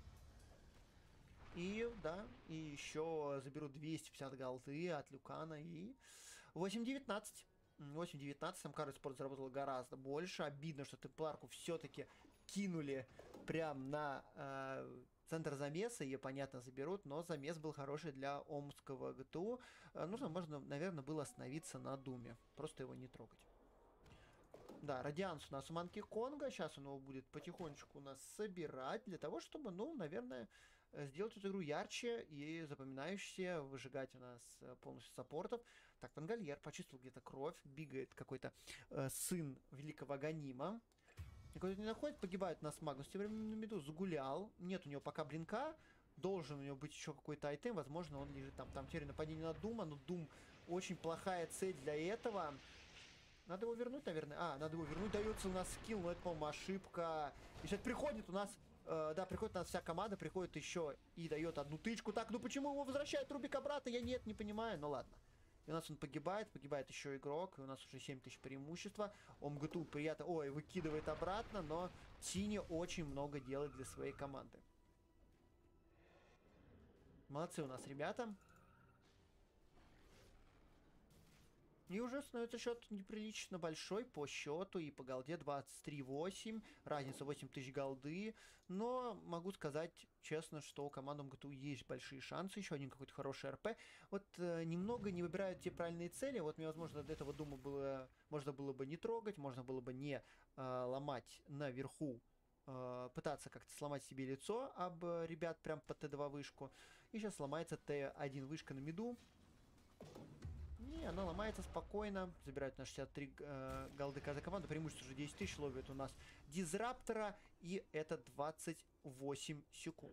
И, да, и еще заберут двести пятьдесят голды от Люкана. И восемь девятнадцать. восемь девятнадцать. Амкар eSports заработал гораздо больше. Обидно, что Темпларку все-таки кинули прям на э, центр замеса. Ее, понятно, заберут. Но замес был хороший для Омского ГТУ. Э, нужно, можно, наверное, было остановиться на Думе. Просто его не трогать. Да, радианс у нас у Манки Конга. Сейчас он его будет потихонечку у нас собирать. Для того, чтобы, ну, наверное, сделать эту игру ярче и запоминающейся. Выжигать у нас полностью саппортов. Так, Пангальер почувствовал где-то кровь. Бегает какой-то э, сын великого Ганима. Никуда не находит. Погибает у нас Магнус. Тем временем на миду загулял. Нет у него пока блинка. Должен у него быть еще какой-то айтем. Возможно, он лежит там. Там теперь нападение на Дума. Но Дум очень плохая цель для этого. Надо его вернуть, наверное. А, надо его вернуть. Дается у нас скилл, но это, по-моему, ошибка. И сейчас приходит у нас Э, да, приходит у нас вся команда, приходит еще и дает одну тычку. Так, ну почему его возвращает Рубик обратно? Я нет, не понимаю, ну ладно. И у нас он погибает, погибает еще игрок, и у нас уже семь тысяч преимущества. ОМГТУ приятно, ой, выкидывает обратно, но Тини очень много делает для своей команды. Молодцы у нас ребята. И уже становится счет неприлично большой по счету и по голде двадцать три восемь. Разница восемь тысяч голды. Но могу сказать честно, что у команды МГТУ есть большие шансы. Еще один какой-то хороший РП. Вот э, немного не выбирают те правильные цели. Вот мне, возможно, до этого дума было, можно было бы не трогать, можно было бы не э, ломать наверху. Э, пытаться как-то сломать себе лицо об э, ребят прям по Т два вышку. И сейчас сломается Т один вышка на миду. Не, она ломается спокойно. Забирают на шестьдесят три э, голды каждая команда. Преимущество уже десять тысяч. Ловит у нас Дизраптора. И это двадцать восемь секунд.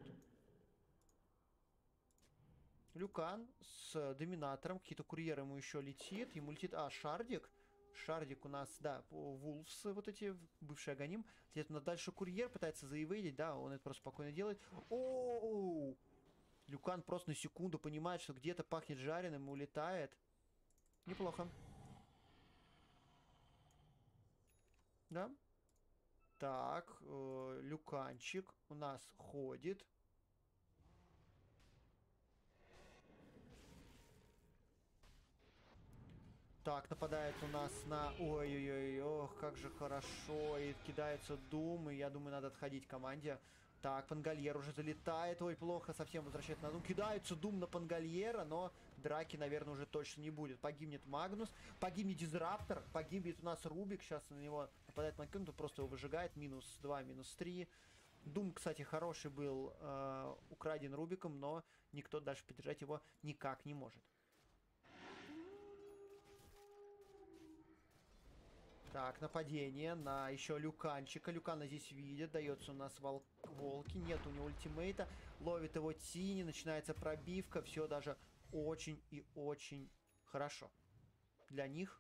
Люкан с Доминатором. Какие-то курьеры ему еще летит. Ему летит... А, Шардик. Шардик у нас, да, Вулфс, вот эти, бывший Аганим. Где-то на дальше курьер пытается заевейдить. Да, он это просто спокойно делает. О-о-о! Люкан просто на секунду понимает, что где-то пахнет жареным и улетает. Неплохо. Да. Так, э, Люканчик у нас ходит. Так, нападает у нас на... Ой-ой-ой, ох, как же хорошо. И кидается Дум, и я думаю, надо отходить команде. Так, Пангальер уже залетает. Ой, плохо, совсем возвращает на Дум. Кидается Дум на Пангальера, но драки, наверное, уже точно не будет. Погибнет Магнус, погибнет Дизраптор, погибнет у нас Рубик. Сейчас на него нападает Маккин, тут просто его выжигает. Минус два, минус три. Дум, кстати, хороший был, э, украден Рубиком, но никто дальше поддержать его никак не может. Так, нападение на еще Люканчика. Люкана здесь видит. Дается у нас вол... волки. Нет у него ультимейта. Ловит его Тини. Начинается пробивка. Все даже очень и очень хорошо. Для них.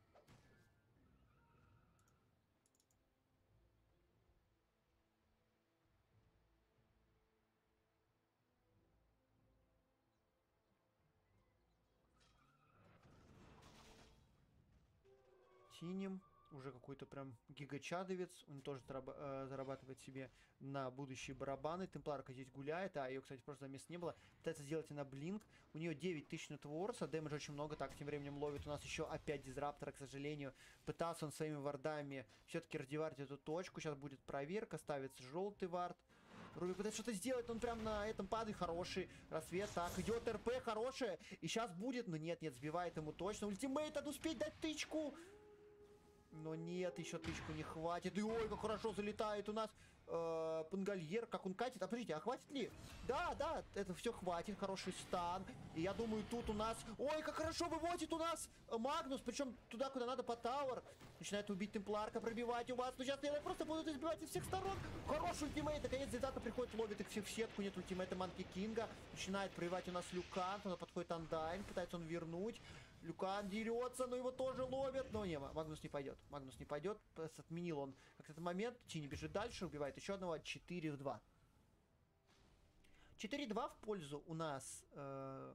Тинем. Уже какой-то прям гигачадовец. Он тоже э, зарабатывает себе на будущие барабаны. Темпларка здесь гуляет. А ее, кстати, просто за места не было. Пытается сделать она блинк. У нее девять тысяч нетворса. Дэмэджа очень много. Так, тем временем ловит у нас еще опять Дизраптора, к сожалению. Пытался он своими вардами все-таки раздевать эту точку. Сейчас будет проверка. Ставится желтый вард. Рубик пытается что-то сделать. Он прям на этом падает. Хороший рассвет. Так, идет РП хорошая. И сейчас будет. Но нет, нет, сбивает ему точно. Ультимейт, надо успеть дать тычку. Но нет, еще тычку не хватит. И ой, как хорошо залетает у нас э, Пангальер. Как он катит. А подождите, а хватит ли? Да, да, это все хватит. Хороший стан. И я думаю, тут у нас... Ой, как хорошо выводит у нас Магнус. Причем туда, куда надо, по Тауэр. Начинает убить Темпларка, пробивать у вас. Но сейчас, наверное, просто будут избивать из всех сторон. Хороший ультимейт. Наконец, Зидата приходит, ловит их всех в сетку. Нет ультимейта Манки Кинга. Начинает пробивать у нас Люкан. Туда подходит Андайн. Пытается он вернуть. Люкан дерется, но его тоже ловят. Но не, Магнус не пойдет. Магнус не пойдет. Отменил он как-то этот момент. Тини бежит дальше, убивает еще одного. четыре в два. четыре два в пользу у нас... Э...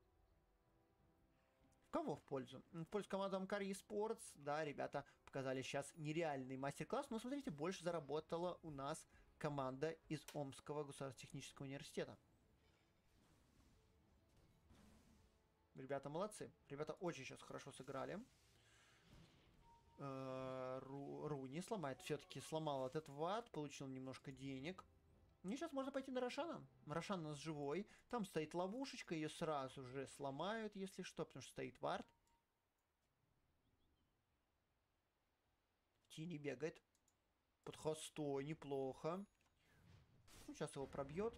В кого в пользу? В пользу команды Амкари Esports. Да, ребята показали сейчас нереальный мастер-класс. Но смотрите, больше заработала у нас команда из Омского государственного технического университета. Ребята молодцы. Ребята очень сейчас хорошо сыграли. Ру, Руни сломает. Все-таки сломал этот ват. Получил немножко денег. И сейчас можно пойти на Рошана. Рошан у нас живой. Там стоит ловушечка. Ее сразу же сломают, если что. Потому что стоит вард. Тини бегает. Под хостой. Неплохо. Ну, сейчас его пробьет.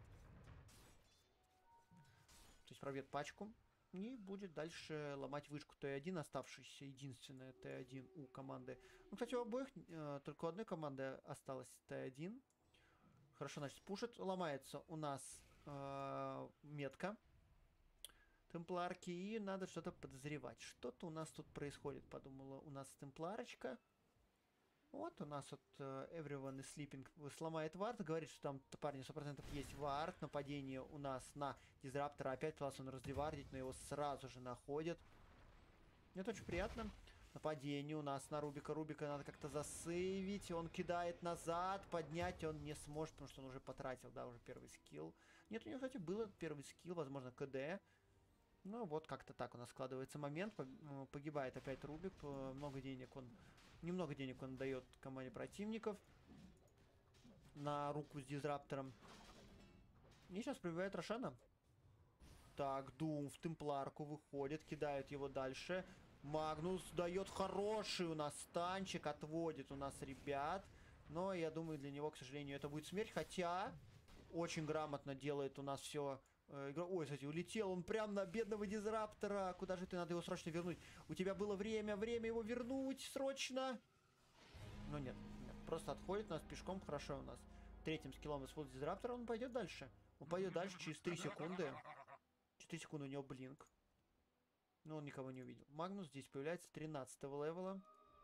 То есть пробьет пачку. И будет дальше ломать вышку Т один, оставшаяся единственная Т один у команды. Ну, кстати, у обоих э, только у одной команды осталась Т один. Хорошо, значит, пушит. Ломается у нас э, метка темпларки, и надо что-то подозревать. Что-то у нас тут происходит, подумала у нас темпларочка. Вот у нас вот uh, Everyone is Sleeping сломает вард. Говорит, что там, парни, сто процентов есть вард. Нападение у нас на Дизраптора. Опять пытался он раздевардить, но его сразу же находят. Это очень приятно. Нападение у нас на Рубика. Рубика надо как-то засейвить. Он кидает назад. Поднять он не сможет, потому что он уже потратил, да, уже первый скилл. Нет, у него, кстати, был первый скилл, возможно, КД. Ну, вот как-то так у нас складывается момент. Погибает опять Рубик. Много денег он... Немного денег он дает команде противников. На руку с Дизраптором. И сейчас пробивает Рошана. Так, Дум в темпларку выходит. Кидает его дальше. Магнус дает хороший у нас станчик. Отводит у нас ребят. Но я думаю, для него, к сожалению, это будет смерть. Хотя очень грамотно делает у нас все... Ой, кстати, улетел он прям на бедного Дизраптора. Куда же ты? Надо его срочно вернуть. У тебя было время, время его вернуть срочно. Но нет, нет. Просто отходит у нас пешком. Хорошо у нас. Третьим скиллом использует Дизраптора. Он пойдет дальше. Он пойдет дальше через три секунды. четыре секунды у него блинк. Но он никого не увидел. Магнус здесь появляется тринадцатого левела.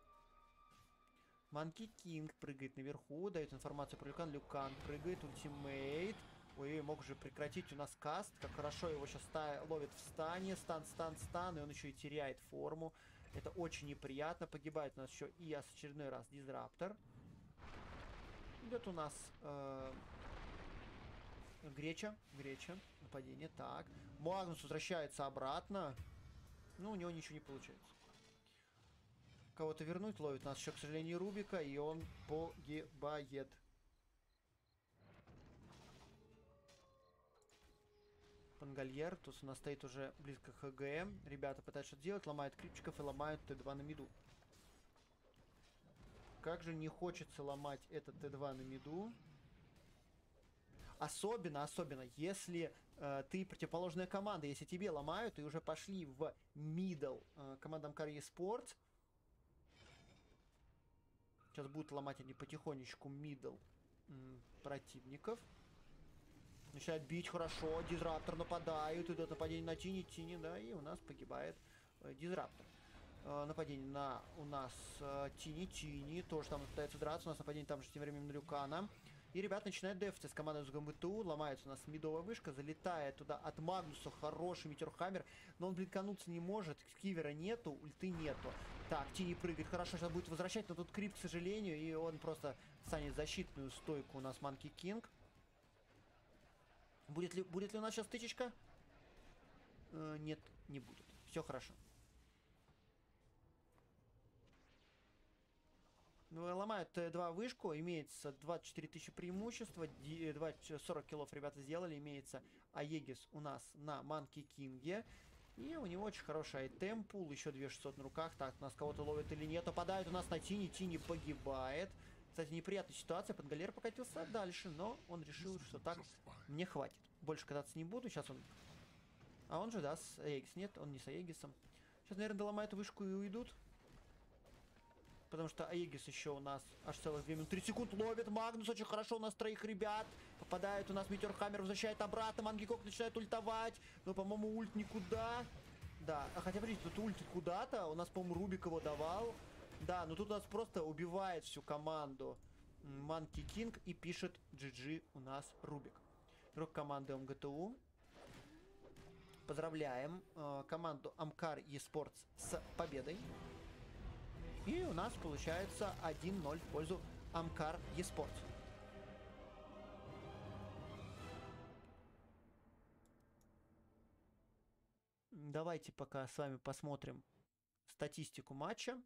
Манки Кинг прыгает наверху. Дает информацию про Люкан. Люкан прыгает. Ультимейт. Ой, мог же прекратить у нас каст. Как хорошо его сейчас ловит в стане. Стан, стан, стан. И он еще и теряет форму. Это очень неприятно. Погибает у нас еще и очередной раз Дизраптор. Идет у нас э, Греча. Греча. Нападение. Так. Магнус возвращается обратно. Ну, у него ничего не получается. Кого-то вернуть. Ловит нас еще, к сожалению, Рубика. И он погибает. Пангальер. Тут у нас стоит уже близко к ХГ. Ребята пытаются что-то делать. Ломают крипчиков и ломают Т два на миду. Как же не хочется ломать этот Т два на миду. Особенно, особенно, если э, ты противоположная команда. Если тебе ломают и уже пошли в мидл э, команда Амкар eSports. Сейчас будут ломать они потихонечку мидл противников. Начинает бить хорошо. Дизраптор нападают. Идет нападение на Тини. Тини, да, и у нас погибает э, Дизраптор. Э, нападение на у нас э, Тини. Тини. Тоже там пытается драться. У нас нападение там же тем временем на Люкана. И ребят начинают дефиться с командой с ГМТУ. Ломается у нас мидовая вышка. Залетает туда от Магнуса хороший метеорхаммер. Но он блинкануться не может. Кивера нету. Ульты нету. Так, Тини прыгает. Хорошо, сейчас будет возвращать. Но тут крип, к сожалению. И он просто станет защитную стойку у нас Манки Кинг. Будет ли, будет ли у нас сейчас тычечка? Э, нет, не будет. Все хорошо. Ну, ломают Т два вышку. Имеется двадцать четыре тысячи преимущества. сорок киллов ребята сделали. Имеется Аегис у нас на Манки Кинге. И у него очень хороший айтем пул. Еще две тысячи шестьсот на руках. Так, нас кого-то ловит или нет. Попадает у нас на Тини. Тини погибает. Кстати, неприятная ситуация. Пангалер покатился дальше, но он решил, что так мне хватит. Больше кататься не буду. Сейчас он... А он же, да, с Аегис. Нет, он не с Аегисом. Сейчас, наверное, доломают вышку и уйдут. Потому что Аегис еще у нас аж целых две минуты тридцать секунд ловит. Магнус очень хорошо у нас троих ребят. Попадает у нас Метеорхаммер, возвращает обратно. Мангикок начинает ультовать. Но, по-моему, ульт никуда. Да, а хотя, подождите, тут ульт куда-то. У нас, по-моему, Рубик его давал. Да, но тут у нас просто убивает всю команду Манки Кинг и пишет джи джи у нас Рубик. Игрок команды МГТУ. Поздравляем э, команду Амкар eSports с победой. И у нас получается один ноль в пользу Амкар eSports. Давайте пока с вами посмотрим статистику матча.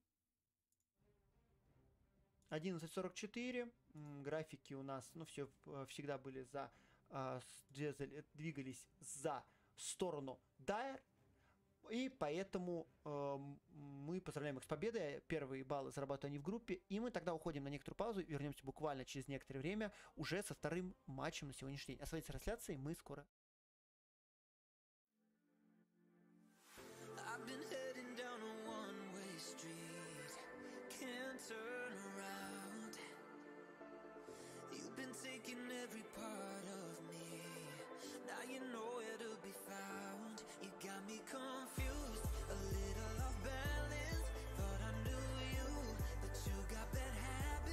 одиннадцать сорок четыре. Графики у нас, ну, все всегда были за... двигались за сторону Дайр. И поэтому э, мы поздравляем их с победой. Первые баллы зарабатывают они в группе. И мы тогда уходим на некоторую паузу. Вернемся буквально через некоторое время уже со вторым матчем на сегодняшний день. Оставайтесь трансляцией, мы скоро. Now you know where to be found. You got me confused, a little off balance. Thought I knew you, but you got bad habits.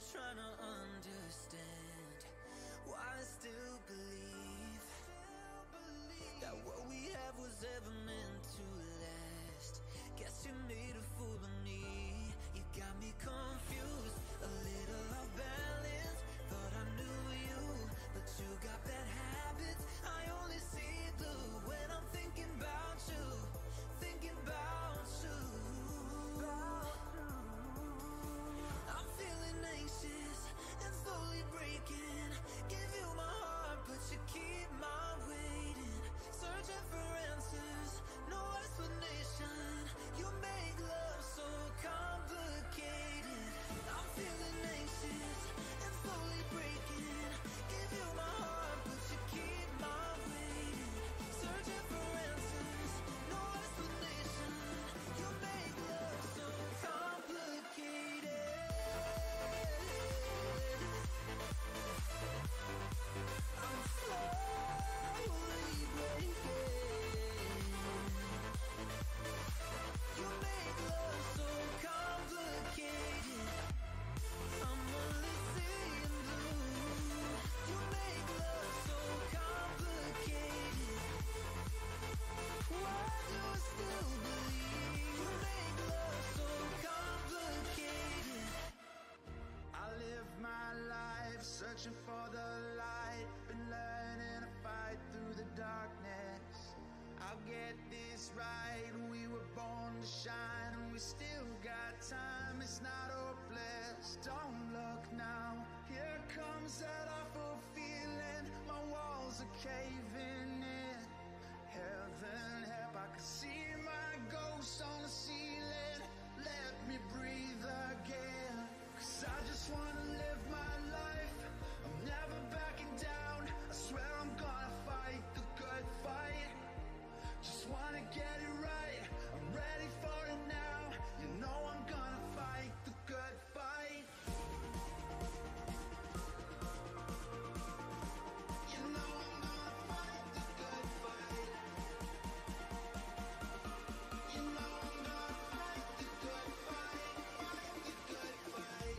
trying to understand why I still believe that what we have was ever meant to last. Guess you made a fool of me. You got me confused, a little off balance. Thought I knew you, but you got bad habits. I only see blue when I'm thinking about you, thinking about you. I'm feeling anxious and slowly breaking. Give you my heart, but you keep my waiting. Searching for answers, no explanation. You make love so complicated. I'm feeling anxious and slowly breaking. Give you my heart, but you keep my waiting. Searching for answers, no explanation. You make love so complicated. I'm slowly breaking. You make love so complicated. I'm only seeing blue. You make love so complicated. Why do I still believe you make love so complicated? I live my life searching for the light. Been learning to fight through the darkness. I'll get this right. We were born to shine and we still got time. It's not hopeless. Don't look now. Here comes that awful feeling. My walls are caving in. Heaven help, I can see my ghost on the ceiling. Let me breathe again. Cause I just wanna live my life. I'm never backing down. I swear I'm gonna fight the good fight. Just wanna get it right. I'm ready for it now. You know I'm gonna fight the good fight. You know I'm gonna fight the good fight. You know I'm gonna fight the good fight. Fight the good fight.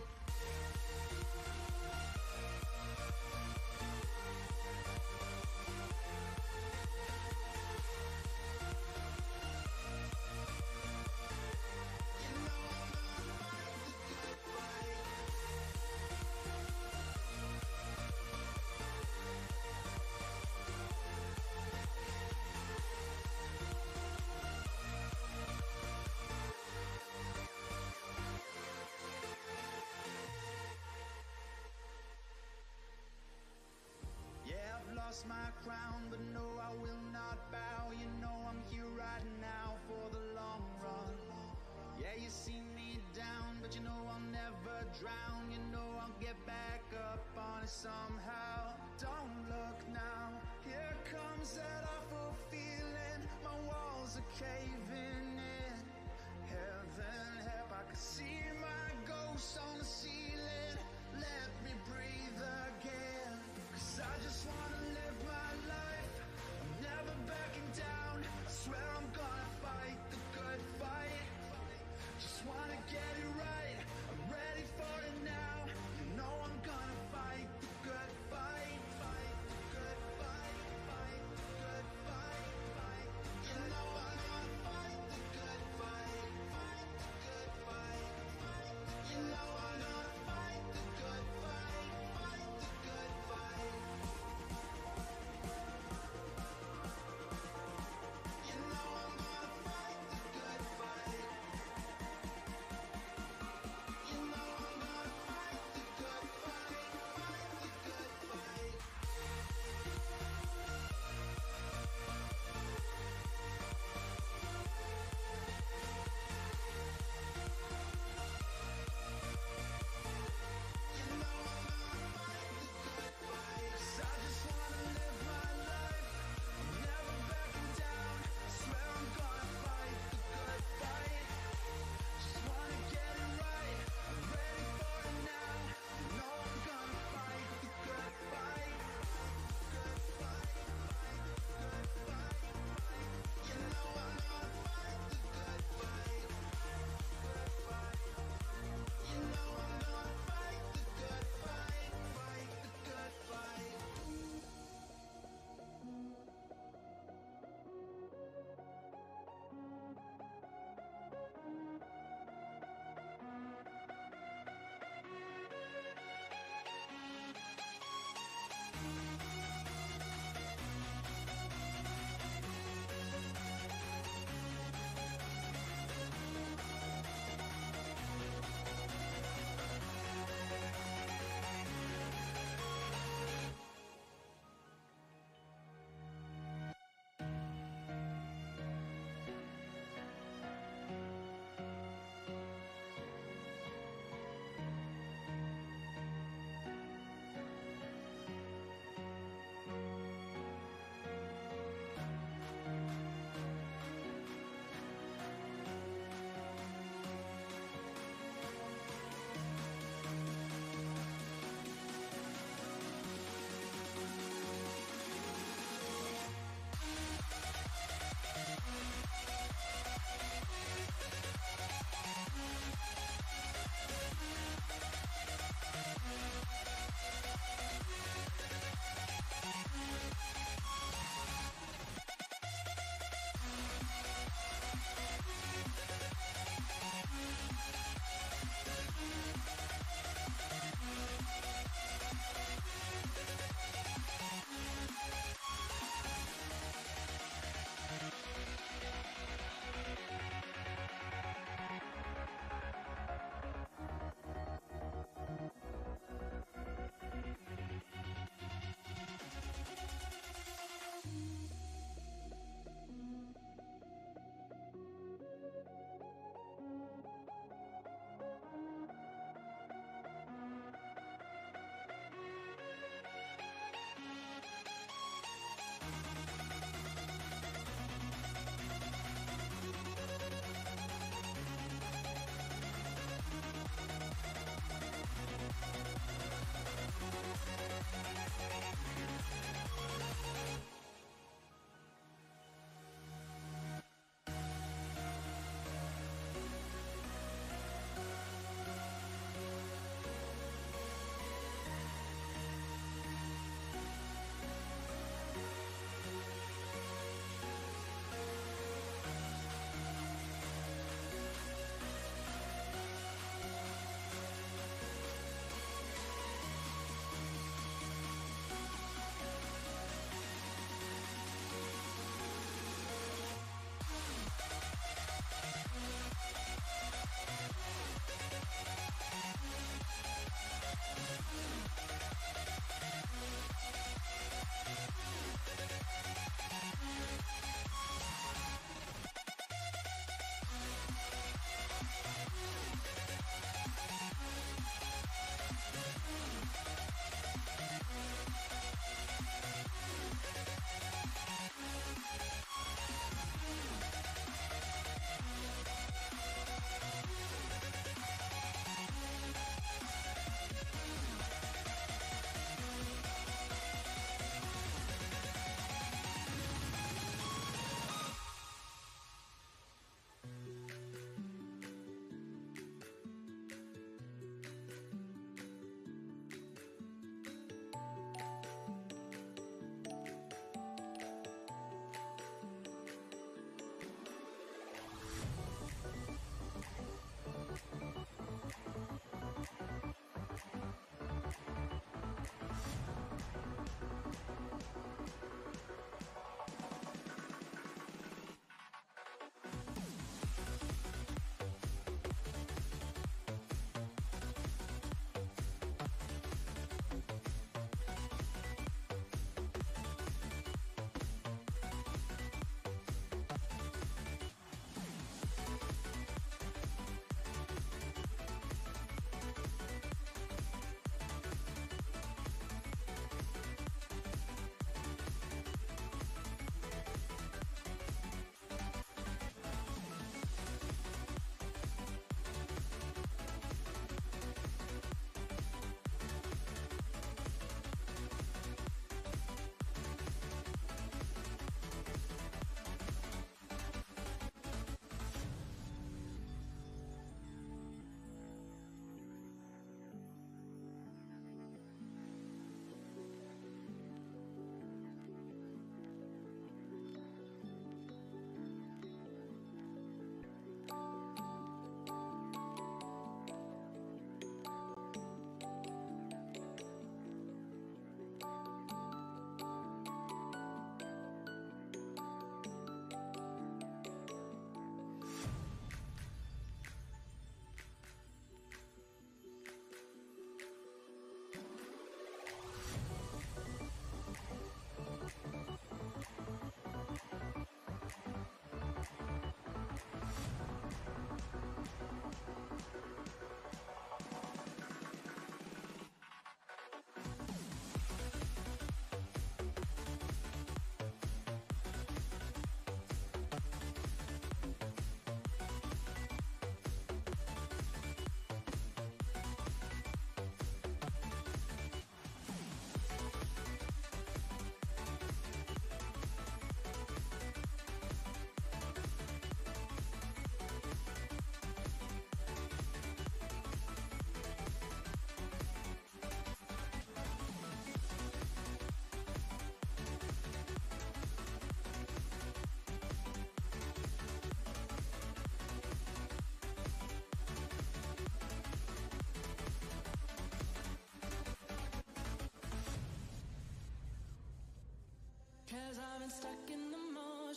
You know I'm gonna fight the good fight. Yeah, I've lost my crown, but no, I will not bow. You know I'm here right now for the long run. Yeah, you see me down, but you know I'll never drown. You know I'll get back up on it somehow. Don't look now. Here comes that awful feeling. My walls are caving in. Heaven help, I can see my ghost on the ceiling. Let me breathe again. Cause I just wanna live my life. I'm never backing down. I swear I'm gonna fight the good fight. Just wanna get it right. I'm ready for it now. You know I'm gonna fight the good fight. Fight the good fight. Fight the good fight. Fight. You know I'm gonna fight the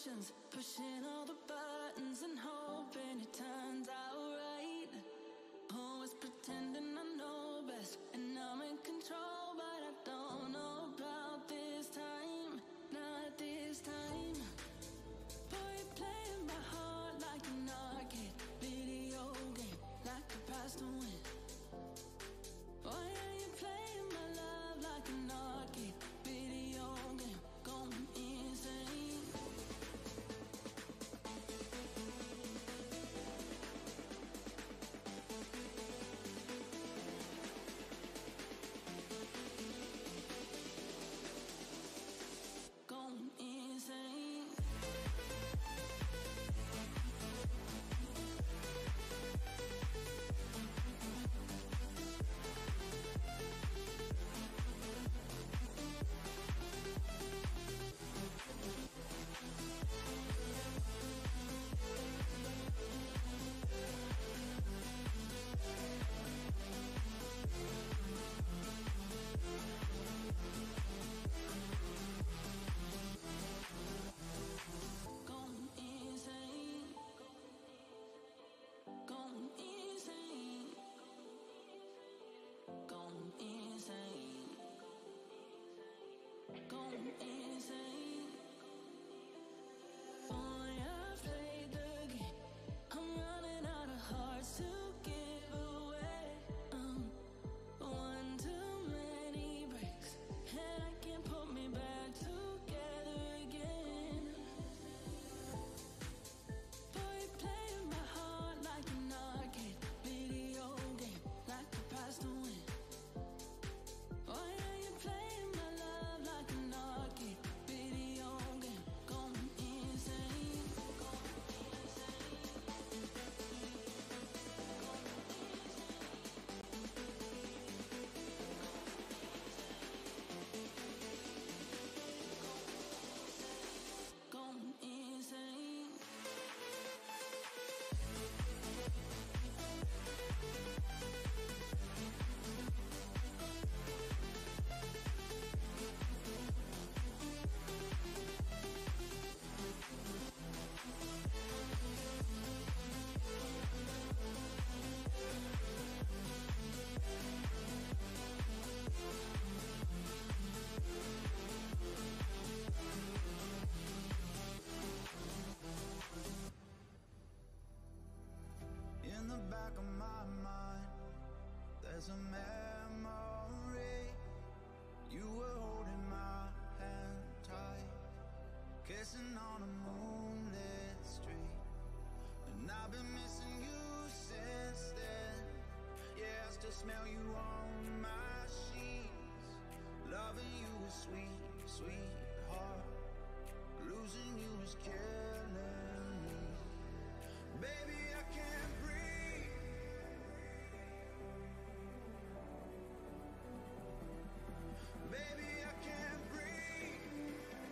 emotions, pushing all the buttons and hoping it turns out right. Always pretending I know best, and I'm in control, but I don't know about this time, not this time. Boy, playing my heart like an arcade video game, like a past to win. Why are you playing my love like an arcade video game, going insane? Going insane. Going insane. Going insane. Going insane. Going insane. Boy, I played the game. I'm running out of hearts to give away. Um, one too many breaks, and I can't put me back together again. Boy, playing my heart like an arcade video game, like a past to win. Why are you playing my love like an arcade video game, going insane? Going insane. In the back of my mind, there's a memory. You were holding my hand tight, kissing on a moonlit street. And I've been missing you since then. Yeah, I still smell you on my sheets. Loving you is sweet, sweetheart. Losing you is killing me. Baby, I can't breathe. Baby, I can't breathe.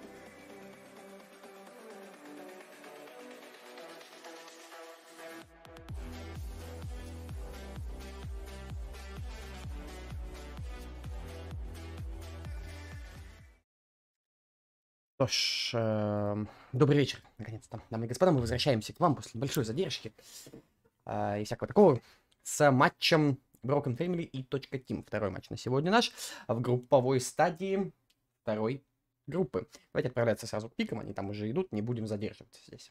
Что ж, э, добрый вечер, наконец-то, дамы и господа, мы возвращаемся к вам после большой задержки э, и всякого такого с матчем Broken Family и .team. Второй матч на сегодня наш в групповой стадии второй группы. Давайте отправляться сразу к пикам, они там уже идут, не будем задерживаться здесь.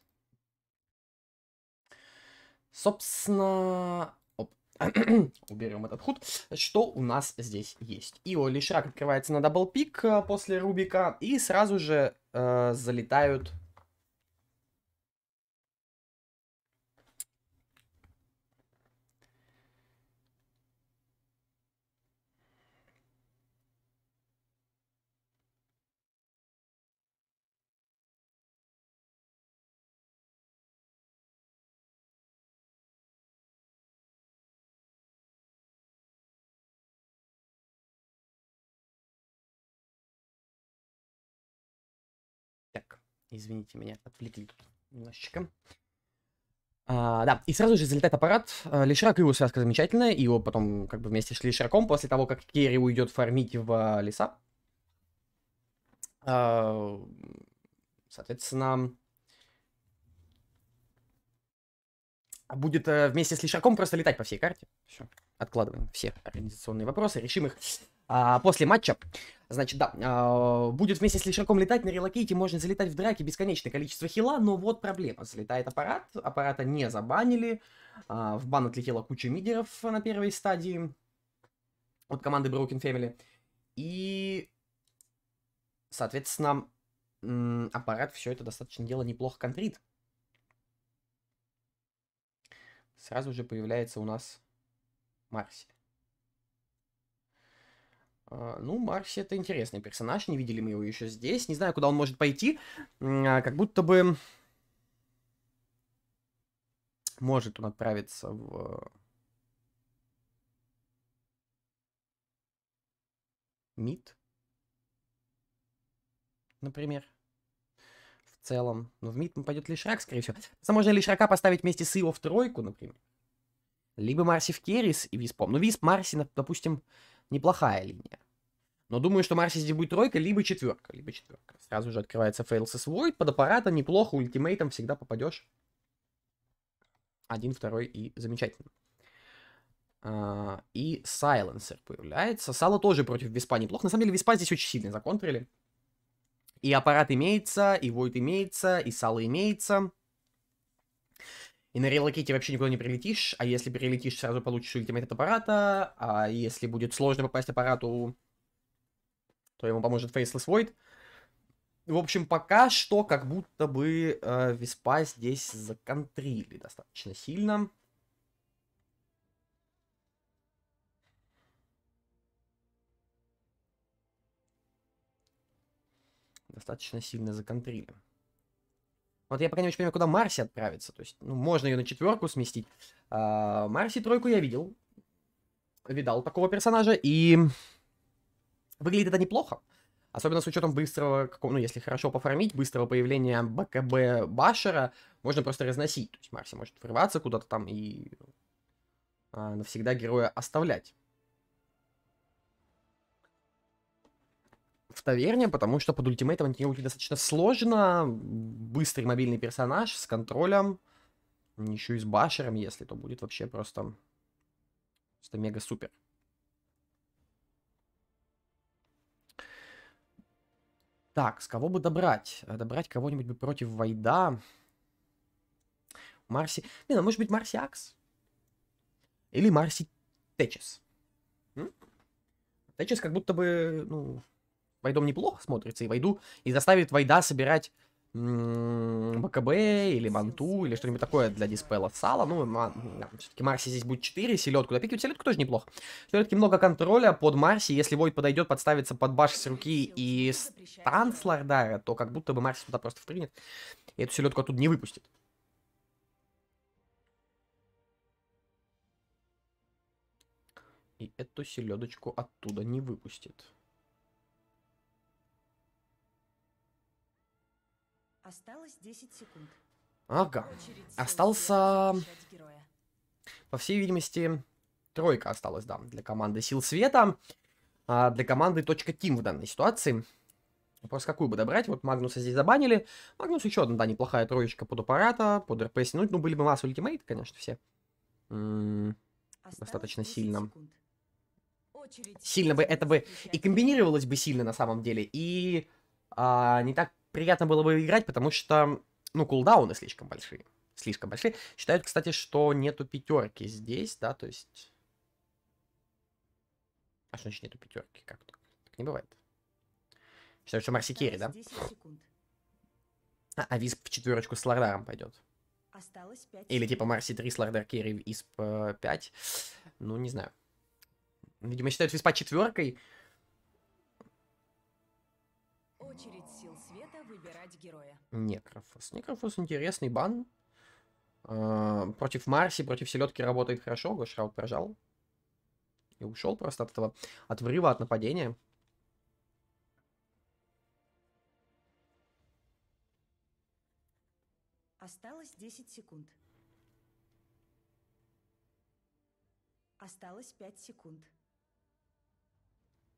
Собственно, оп, уберем этот худ. Что у нас здесь есть? Ио Лишрак открывается на даблпик после Рубика, и сразу же э, залетают... Так, извините, меня отвлекли немножечко. А, да, и сразу же залетает аппарат. А, Лишрак и его связка замечательная. И его потом как бы вместе с Лишраком, после того, как Керри уйдет фармить в а, леса. А, соответственно, будет э, вместе с Лишаком просто летать по всей карте. Все, откладываем все организационные вопросы, решим их а, после матча. Значит, да, а, будет вместе с Лишаком летать, на релокейте можно залетать в драке бесконечное количество хила, но вот проблема. Залетает аппарат, аппарата не забанили, а, в бан отлетела куча мидеров на первой стадии от команды Broken Family. И, соответственно, м, аппарат все это достаточно дело неплохо контрит. Сразу же появляется у нас Марси. А, ну, Марси это интересный персонаж, не видели мы его еще здесь. Не знаю, куда он может пойти. А, как будто бы может он отправиться в мид, например. В целом. Но в мид пойдет Лишрак, скорее всего. Можно Лишрака поставить вместе с Ио в тройку, например. Либо Марси в керри с Виспом. Ну, Висп, Марси, допустим, неплохая линия. Но думаю, что Марси здесь будет тройка, либо четверка. Либо четверка. Сразу же открывается Fails's Void. Под аппарата неплохо, ультимейтом всегда попадешь. Один, второй и замечательно. А, и Сайленсер появляется. Сало тоже против Виспа неплохо. На самом деле Виспа здесь очень сильно законтрили. И аппарат имеется, и Void имеется, и Сало имеется. И на релокете вообще никуда не прилетишь. А если прилетишь, сразу получишь ультимейт от аппарата. А если будет сложно попасть аппарату, то ему поможет Faceless Void. В общем, пока что как будто бы э, Виспа здесь законтрили достаточно сильно. Достаточно сильно законтрили. Вот я пока не очень понимаю, куда Марси отправится. То есть, ну, можно ее на четверку сместить. А, Марси тройку я видел. Видал такого персонажа. И выглядит это неплохо. Особенно с учетом быстрого, ну, если хорошо пофармить, быстрого появления БКБ Башера, можно просто разносить. То есть Марси может врываться куда-то там и а, навсегда героя оставлять в таверне, потому что под ультимейтом антиулти достаточно сложно. Быстрый мобильный персонаж с контролем. Еще и с Башером, если, то будет вообще просто, просто мега-супер. Так, с кого бы добрать? Добрать кого-нибудь бы против Вайда. Марси... Не, ну, может быть, Марси Акс? Или Марси Течес? Течес как будто бы, ну, Вайдом неплохо смотрится. И Вайду... И заставит Вайда собирать БКБ или Манту, или что-нибудь такое для диспела. Сала, ну, все-таки Марси здесь будет четыре, селедку допикивать. Селедку тоже неплохо. Все-таки много контроля под Марси. Если Войд подойдет, подставится под баш с руки и стан с Лордара, то как будто бы Марси туда просто впрыгнет. И эту селедку оттуда не выпустит. И эту селедочку оттуда не выпустит. Осталось десять секунд. Ага. Очередь Остался, героя. по всей видимости, тройка осталась, да, для команды Сил Света. А для команды .тим в данной ситуации. Вопрос, какую бы добрать? Вот Магнуса здесь забанили. Магнус еще одна, да, неплохая троечка под аппарата, под РП. Ну, ну были бы масса ультимейт, конечно, все. М-м, достаточно сильно. Сильно бы это бы и комбинировалось бы сильно на самом деле. И а, не так приятно было бы играть, потому что, ну, кулдауны слишком большие. Слишком большие. Считают, кстати, что нету пятерки здесь, да, то есть... А что значит нету пятерки? Как так? Так не бывает. Считают, что Марси керри, да? А, а Висп в четверочку с Лордаром пойдет. Или типа Марси три с Лордар керри, Висп пять. Ну, не знаю. Видимо, считают Виспа четверкой. Очередь Сил Света выбирать героя. Некрофос. Некрофос интересный бан. А, против Марси, против селедки работает хорошо. Гошраут прожал. И ушел просто от этого, от врыва, от нападения. Осталось десять секунд. Осталось пять секунд.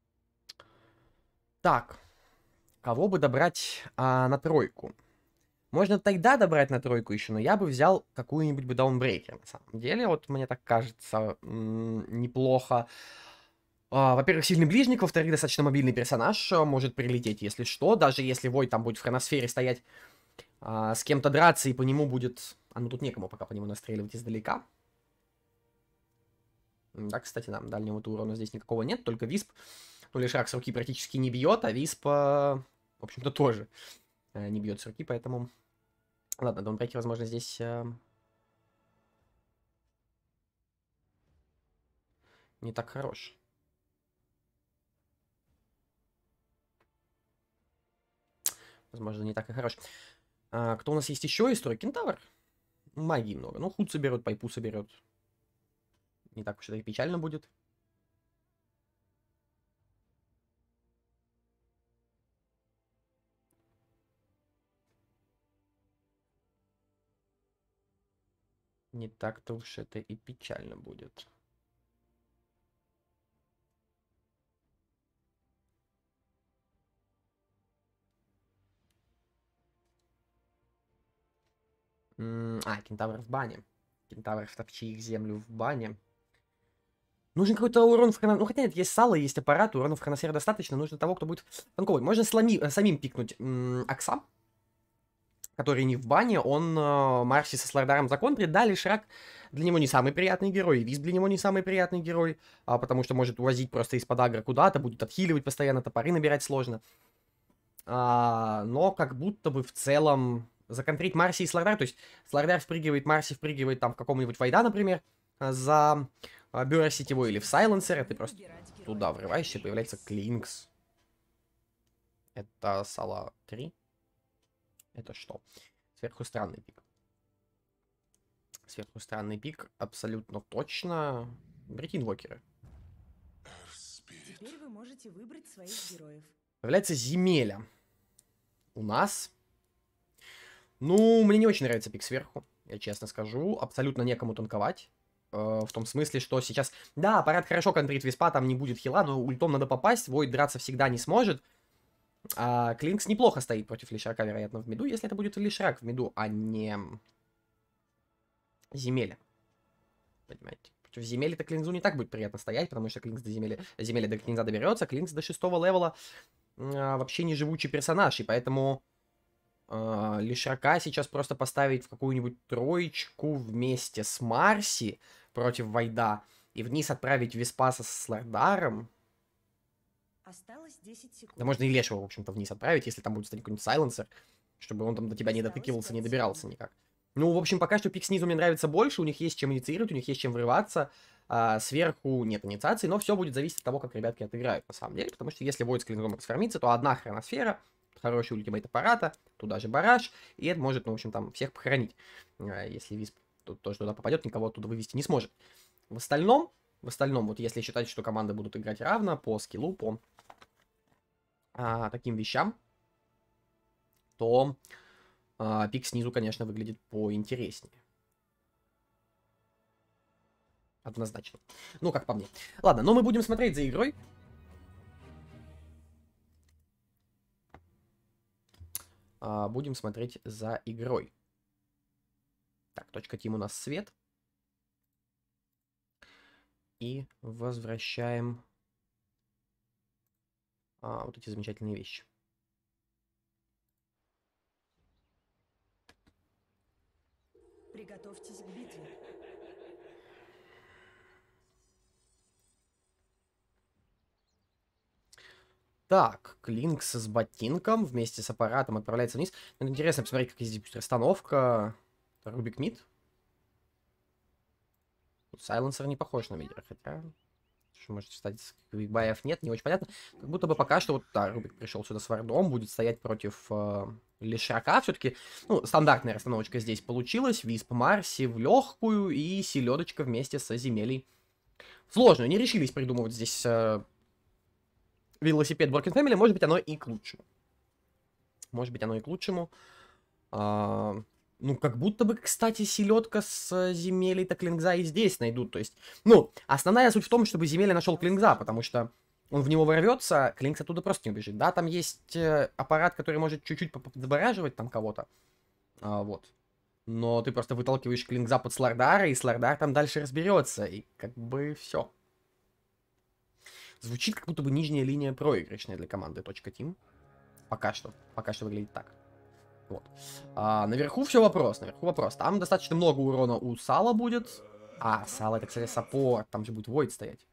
Так. Кого бы добрать а, на тройку? Можно тогда добрать на тройку еще, но я бы взял какую-нибудь бы даунбрейкер, на самом деле. Вот мне так кажется, неплохо. А, во-первых, сильный ближник, во-вторых, достаточно мобильный персонаж, может прилететь, если что. Даже если Войд там будет в хроносфере стоять, а, с кем-то драться, и по нему будет... А ну тут некому пока по нему настреливать издалека. Да, кстати, нам дальнего-то урона здесь никакого нет, только Висп. Ну, Лишрак с руки практически не бьет, а Висп, в общем-то, тоже не бьет с руки, поэтому... Ладно, даунбрейкер, возможно, здесь... Не так хорош. Возможно, не так и хорош. А, кто у нас есть еще из строй? Кентавр. Магии много. Ну, худ соберет, пайпу соберет. Не так уж это и печально будет. Не так-то уж это и печально будет. А, кентавр в бане. Кентавр втопчи их землю в бане. Нужен какой-то урон в хроносфере. Ну, хотя нет, есть сало, есть аппарат, урона в хроносфере достаточно. Нужно того, кто будет танковый. Можно сломи... самим пикнуть Акса, который не в бане. Он э, Марси со Слардаром законтрит. Да, Лишрак для него не самый приятный герой. Виз для него не самый приятный герой. А, потому что может увозить просто из-под агро куда-то. Будет отхиливать постоянно, топоры набирать сложно. А, но как будто бы в целом... Законтрить Марси и Слардар, то есть Слардар впрыгивает, Марси впрыгивает там в каком-нибудь Вайда, например, за Бюросить его или в Сайленсер, ты просто туда врываешься, появляется Клинкс. Это Сала три. Это что? Сверху странный пик. Сверху странный пик, абсолютно точно. Брит-инвокеры. Теперь вы можете выбрать своих героев. Появляется Земеля. У нас... Ну, мне не очень нравится пик сверху, я честно скажу. Абсолютно некому танковать. Э, в том смысле, что сейчас... Да, аппарат хорошо контрит Виспа, там не будет хила, но ультом надо попасть. Войд драться всегда не сможет. А Клинкс неплохо стоит против Лишрака, вероятно, в миду, если это будет Лишрак в миду, а не Земеля. Понимаете? Против Земели-то Клинксу не так будет приятно стоять, потому что Клинкс до Земели... Земеля до Клинкса доберется. Клинкс до шестого левела а, вообще не живучий персонаж, и поэтому... Uh, Лишрака сейчас просто поставить в какую-нибудь троечку вместе с Марси против Вайда и вниз отправить Виспаса с Слардаром. Осталось десять секунд. Да можно и Лешего, в общем-то, вниз отправить, если там будет стоять какой-нибудь Сайленсер, чтобы он там до тебя не дотыкивался, не добирался никак. Ну, в общем, пока что пик снизу мне нравится больше, у них есть чем инициировать, у них есть чем врываться. А сверху нет инициации, но все будет зависеть от того, как ребятки отыграют, на самом деле, потому что если Войд с Клинком расформится, то одна хроносфера, хороший ультимейт аппарата, туда же бараж, и это может, ну, в общем, там, всех похоронить. Если Висп тоже туда попадет, никого оттуда вывести не сможет. В остальном, в остальном, вот если считать, что команды будут играть равно по скиллу, по а, таким вещам, то а, пик снизу, конечно, выглядит поинтереснее. Однозначно. Ну, как по мне. Ладно, но мы будем смотреть за игрой. Будем смотреть за игрой. Так, точка тим у нас свет. И возвращаем а, вот эти замечательные вещи. Приготовьтесь к битве. Так, Клинкс с ботинком вместе с аппаратом отправляется вниз. Ну, интересно посмотреть, какая здесь будет расстановка. Рубик мид. Сайленсер не похож на мидера, хотя... Что может стать, квикбаев нет, не очень понятно. Как будто бы пока что вот, да, Рубик пришел сюда с вардом, будет стоять против э, Лишрака. Все-таки, ну, стандартная расстановочка здесь получилась. Висп Марси в легкую и селедочка вместе со Земелей. Сложно, не решились придумывать здесь... Э, велосипед Broken Family, может быть, оно и к лучшему. Может быть, оно и к лучшему. А, ну, как будто бы, кстати, селедка с Земелей-то Клинкза и здесь найдут. То есть, ну, основная суть в том, чтобы Земеля нашел Клинкза, потому что он в него ворвется, Клинкс оттуда просто не убежит. Да, там есть э, аппарат, который может чуть-чуть забораживать там кого-то. А, вот. Но ты просто выталкиваешь Клингза под Слардара, и Слардар там дальше разберется. И как бы все. Звучит, как будто бы нижняя линия проигрышная для команды .Team. Пока что. Пока что выглядит так. Вот. А, наверху все вопрос. Наверху вопрос. Там достаточно много урона у Сала будет. А, Сала это, кстати, саппорт. Там же будет Войд стоять.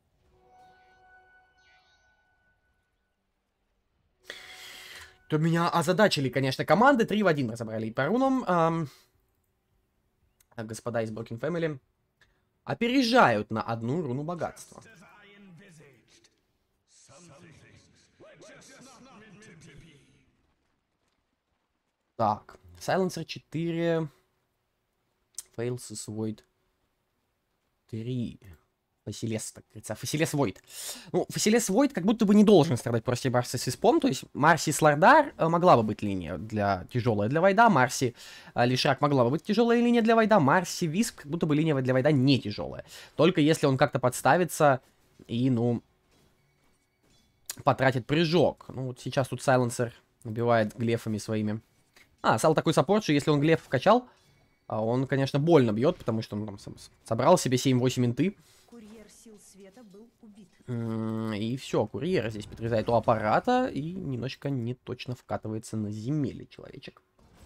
То меня озадачили, конечно, команды. три в один разобрали и по рунам. Ам... Господа из Broken Family опережают на одну руну богатства. Так, Silencer четыре, Fails Void три, Фасилес, так говорится, Фасилес Void. Ну, Фасилес Void как будто бы не должен страдать против Марси с Виспом, то есть Марси Слардар могла бы быть линия для тяжелая для Вайда, Марси Лишрак могла бы быть тяжелая линия для Вайда, Марси Висп как будто бы линия для Вайда не тяжелая. Только если он как-то подставится и, ну, потратит прыжок. Ну, вот сейчас тут Сайленсер набивает глефами своими. А, Сал такой саппорт, что если он глеф вкачал, он, конечно, больно бьет, потому что он там собрал себе семь-восемь инты. Курьер сил света был убит. И все, курьер здесь подрезает у аппарата и немножечко не точно вкатывается на земле человечек.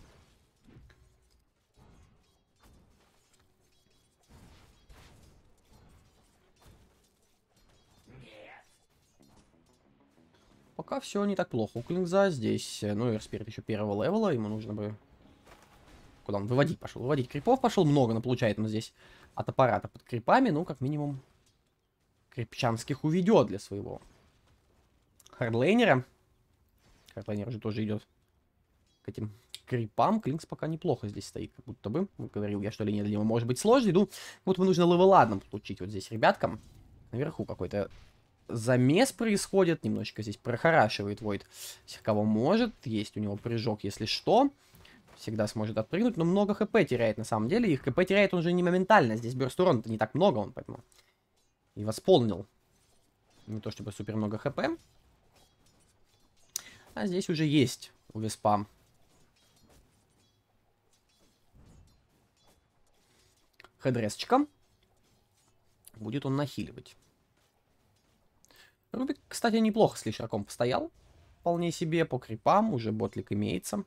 Пока все не так плохо у Клингза. Здесь, ну, Эрспирит еще первого левела. Ему нужно бы... Куда он? Выводить пошел. Выводить крипов пошел. Много, но получает он здесь от аппарата под крипами. Ну, как минимум, крипчанских уведет для своего хардлейнера. Хардлейнер же тоже идет к этим крипам. Клингз пока неплохо здесь стоит. Как будто бы. Говорил я, что линия для него может быть сложной. Ну, как будто бы нужно левеладно получить вот здесь ребяткам. Наверху какой-то... замес происходит, немножечко здесь прохорашивает Войд всех, кого может. Есть у него прыжок, если что. Всегда сможет отпрыгнуть, но много хп теряет на самом деле. И хп теряет он же не моментально. Здесь бёрст урона-то не так много, он поэтому и восполнил. Не то чтобы супер много хп. А здесь уже есть у Виспа хедресчика. Будет он нахиливать. Рубик, кстати, неплохо с Лишраком постоял. Вполне себе, по крипам. Уже ботлик имеется.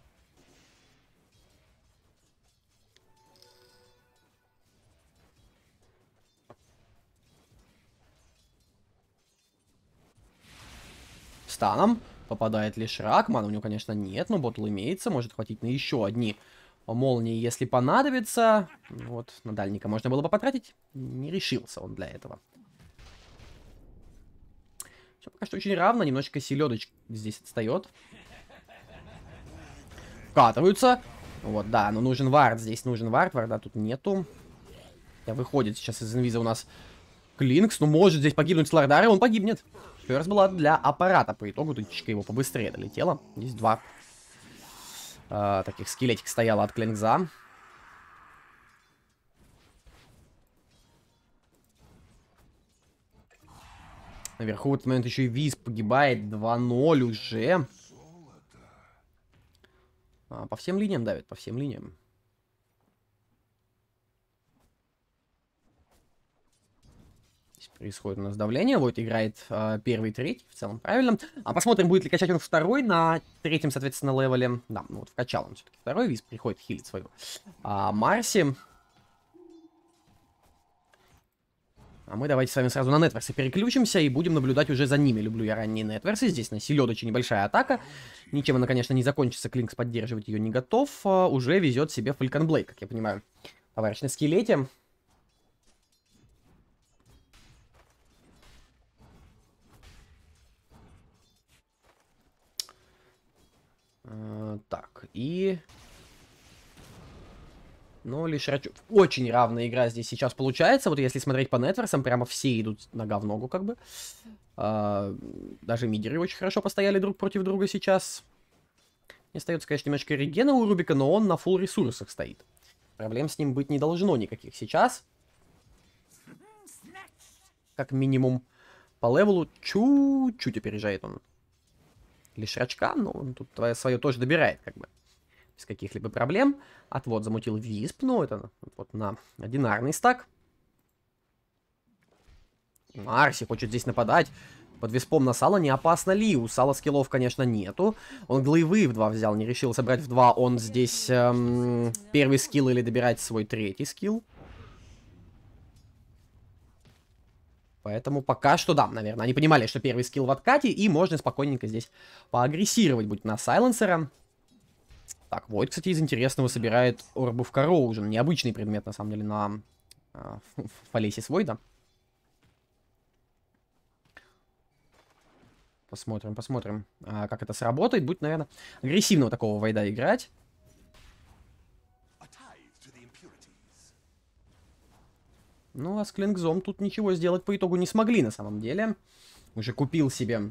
Станом попадает Лишрак. Мана у него, конечно, нет, но ботл имеется. Может хватить на еще одни молнии, если понадобится. Вот, на дальника можно было бы потратить. Не решился он для этого. Все пока что очень равно. Немножечко селедочек здесь отстает. Вкатываются. Вот, да, но нужен вард. Здесь нужен вард. Варда тут нету. Я выходит сейчас из инвиза у нас Клинкс. Ну, может здесь погибнуть Слардар, и он погибнет. Ферст была для аппарата. По итогу тычка его побыстрее долетела. Здесь два э, таких скелетик стояло от Клинкза. Наверху в этот момент еще и Виз погибает. два ноль уже. А, по всем линиям давит, по всем линиям. Здесь происходит у нас давление. Вот играет а, первый, третий. В целом правильно. А посмотрим, будет ли качать он второй на третьем, соответственно, левеле. Да, ну вот вкачал он все-таки второй. Виз приходит хилить своего а, Марси. А мы давайте с вами сразу на нетверсы переключимся и будем наблюдать уже за ними. Люблю я ранние нетверсы. Здесь на селедоче небольшая атака. Ничем она, конечно, не закончится. Клинкс поддерживать ее не готов. А, уже везет себе Falcon Blade, как я понимаю. Товарищ на скелете. А, так, и... Ну, лишь рач... Очень равная игра здесь сейчас получается. Вот если смотреть по нетверсам, прямо все идут нога в ногу, как бы. А, даже мидеры очень хорошо постояли друг против друга сейчас. Не остается, конечно, немножко регена у Рубика, но он на фулл ресурсах стоит. Проблем с ним быть не должно никаких сейчас. Как минимум по левелу чуть-чуть опережает он лишь рачка, но он тут свое тоже добирает, как бы. без каких-либо проблем. Отвод замутил Висп, ну это вот на одинарный стак. Марси хочет здесь нападать. Под виспом на Сало не опасно ли? У Сала скиллов, конечно, нету. Он глейвы в два взял, не решил собрать в два. Он здесь эм, первый скилл или добирать свой третий скилл. Поэтому пока что, да, наверное, они понимали, что первый скилл в откате, и можно спокойненько здесь поагрессировать будет на Сайленсера. Так, Войд, кстати, из интересного собирает Orb of Corrosion. Необычный предмет, на самом деле, на э, Фалесис Войда. Посмотрим, посмотрим, а, как это сработает. Будет, наверное, агрессивного такого Войда играть. Ну, а с Клинкзом тут ничего сделать по итогу не смогли, на самом деле. Уже купил себе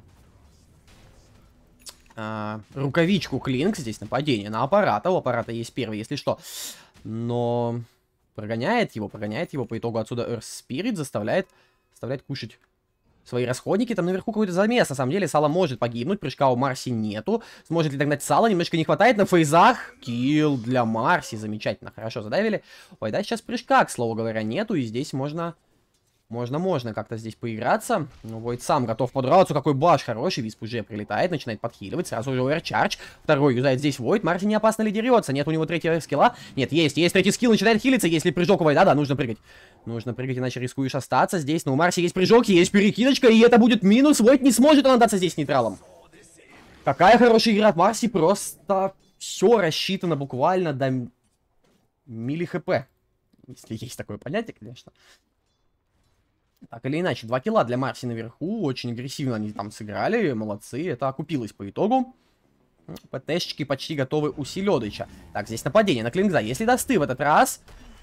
а, рукавичку Клинк. Здесь нападение на аппарата. У аппарата есть первый, если что. Но прогоняет его, прогоняет его. По итогу отсюда Earth Spirit заставляет, заставляет кушать свои расходники. Там наверху какой-то замес. На самом деле Сало может погибнуть. Прыжка у Марси нету. Сможет ли догнать Сало? Немножко не хватает на фейзах. Килл для Марси. Замечательно. Хорошо задавили. Ой, да, сейчас прыжка, к слову говоря, нету. И здесь можно... Можно, можно как-то здесь поиграться. Ну, Войд сам готов подраться. Какой баш хороший. Висп уже прилетает, начинает подхиливать. Сразу же оверчардж. Второй юзает здесь Войд. Марси не опасно ли дерется? Нет у него третьего скилла? Нет, есть. Есть третий скилл. Начинает хилиться. Если прыжок у Войда, да, нужно прыгать. Нужно прыгать, иначе рискуешь остаться здесь. Но у Марси есть прыжок, есть перекидочка. И это будет минус. Войд не сможет он отдаться здесь нейтралом. Какая хорошая игра от Марси. Просто все рассчитано буквально до мили хп. Если есть такое понятие, конечно. Так или иначе, два килла для Марси наверху. Очень агрессивно они там сыграли. Молодцы, это окупилось по итогу. ПТшечки почти готовы у Селедыча. Так, здесь нападение на Клинкза. Если досты в этот раз...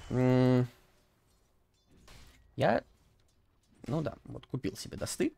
Я... Ну да, вот купил себе досты.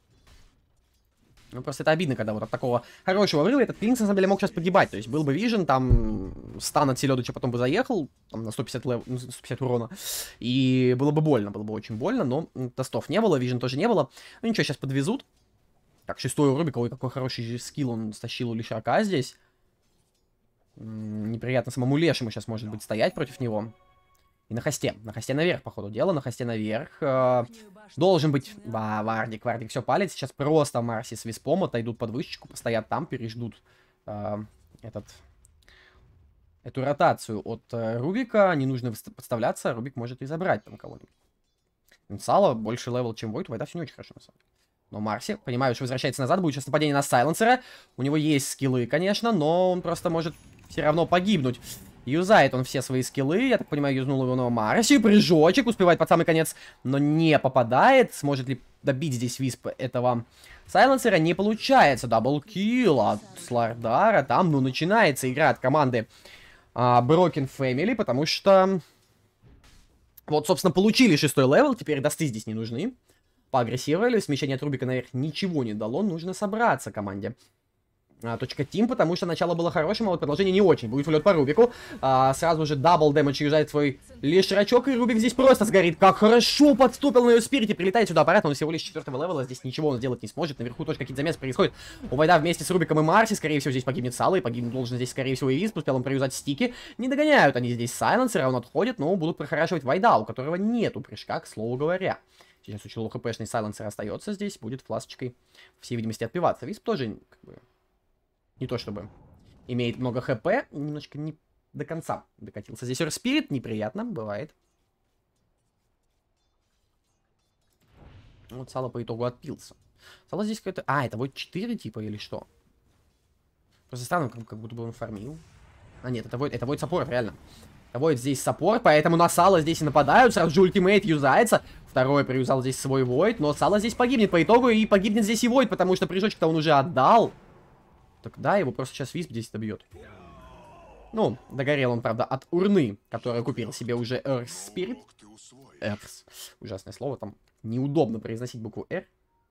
Ну, просто это обидно, когда вот от такого хорошего врыва этот Клинкс, на самом деле, мог сейчас погибать. То есть, был бы вижен, там, стан от Селедыча потом бы заехал, там, на сто пятьдесят, лев... сто пятьдесят урона. И было бы больно, было бы очень больно, но тостов не было, вижен тоже не было. Ну, ничего, сейчас подвезут. Так, шестой у Рубика, ой, какой хороший скилл он стащил у Лишака здесь. М-м, неприятно самому Лешему сейчас, может быть, стоять против него. И на хосте. На хосте наверх, по ходу дела. На хосте наверх. Э, должен быть... Ба, Вардик, Вардик все палит. Сейчас просто Марси с Виспом отойдут под вышечку, постоят там, переждут э, этот... эту ротацию от э, Рубика. Не нужно подставляться. Рубик может и забрать там кого-нибудь. Сало больше левел, чем Войд. Войда все не очень хорошо, на самом деле. Но Марси, понимаю, что возвращается назад. Будет сейчас нападение на Сайленсера. У него есть скиллы, конечно, но он просто может все равно погибнуть. Юзает он все свои скиллы, я так понимаю, юзнул его на Марси. Прыжочек, успевает под самый конец, но не попадает. Сможет ли добить здесь Висп этого Сайленсера? Не получается. Даблкилл от Слардара. Там, ну, начинается игра от команды а, Broken Family, потому что... Вот, собственно, получили шестой левел, теперь досты здесь не нужны. Поагрессировали, смещение от Рубика наверх ничего не дало, нужно собраться команде. А, точка Тим, потому что начало было хорошим, а вот продолжение не очень. Будет влет по Рубику. А, сразу же дабл дэмэдж юзает свой Лишрачок, и Рубик здесь просто сгорит. Как хорошо подступил на ее спирите. Прилетает сюда аппарат, он всего лишь четвертого левела. Здесь ничего он сделать не сможет. Наверху тоже какие-то замесы происходят. У Войда вместе с Рубиком и Марси. Скорее всего, здесь погибнет Сало, и погибнуть должен здесь, скорее всего, и Висп. Успел он проюзать стики. Не догоняют они здесь Сайленсера, он отходит, но будут прохорашивать Войда, у которого нету прыжка, к слову говоря. Сейчас очень лоу-хпшный Сайленсер остается здесь. Будет фласочкой, по всей видимости, отпиваться. Висп тоже, как бы... Не то чтобы имеет много хп, немножко не до конца докатился. Здесь Earth Spirit, неприятно, бывает. Вот Сало по итогу отпился. Сало здесь какой-то... А, это вот четыре типа или что? Просто странно, как, как будто бы он фармил. А нет, это Void, это Void саппорт, реально. Это Void здесь саппорт, поэтому на Сало здесь и нападают. Сразу же ультимейт юзается. Второй приюзал здесь свой Void, но Сало здесь погибнет по итогу, и погибнет здесь и Void, потому что прыжочек-то он уже отдал. Так да, его просто сейчас Висп здесь добьет. Ну, догорел он, правда, от урны, которую купил себе уже Earth Spirit. Earth. Ужасное слово, там неудобно произносить букву R.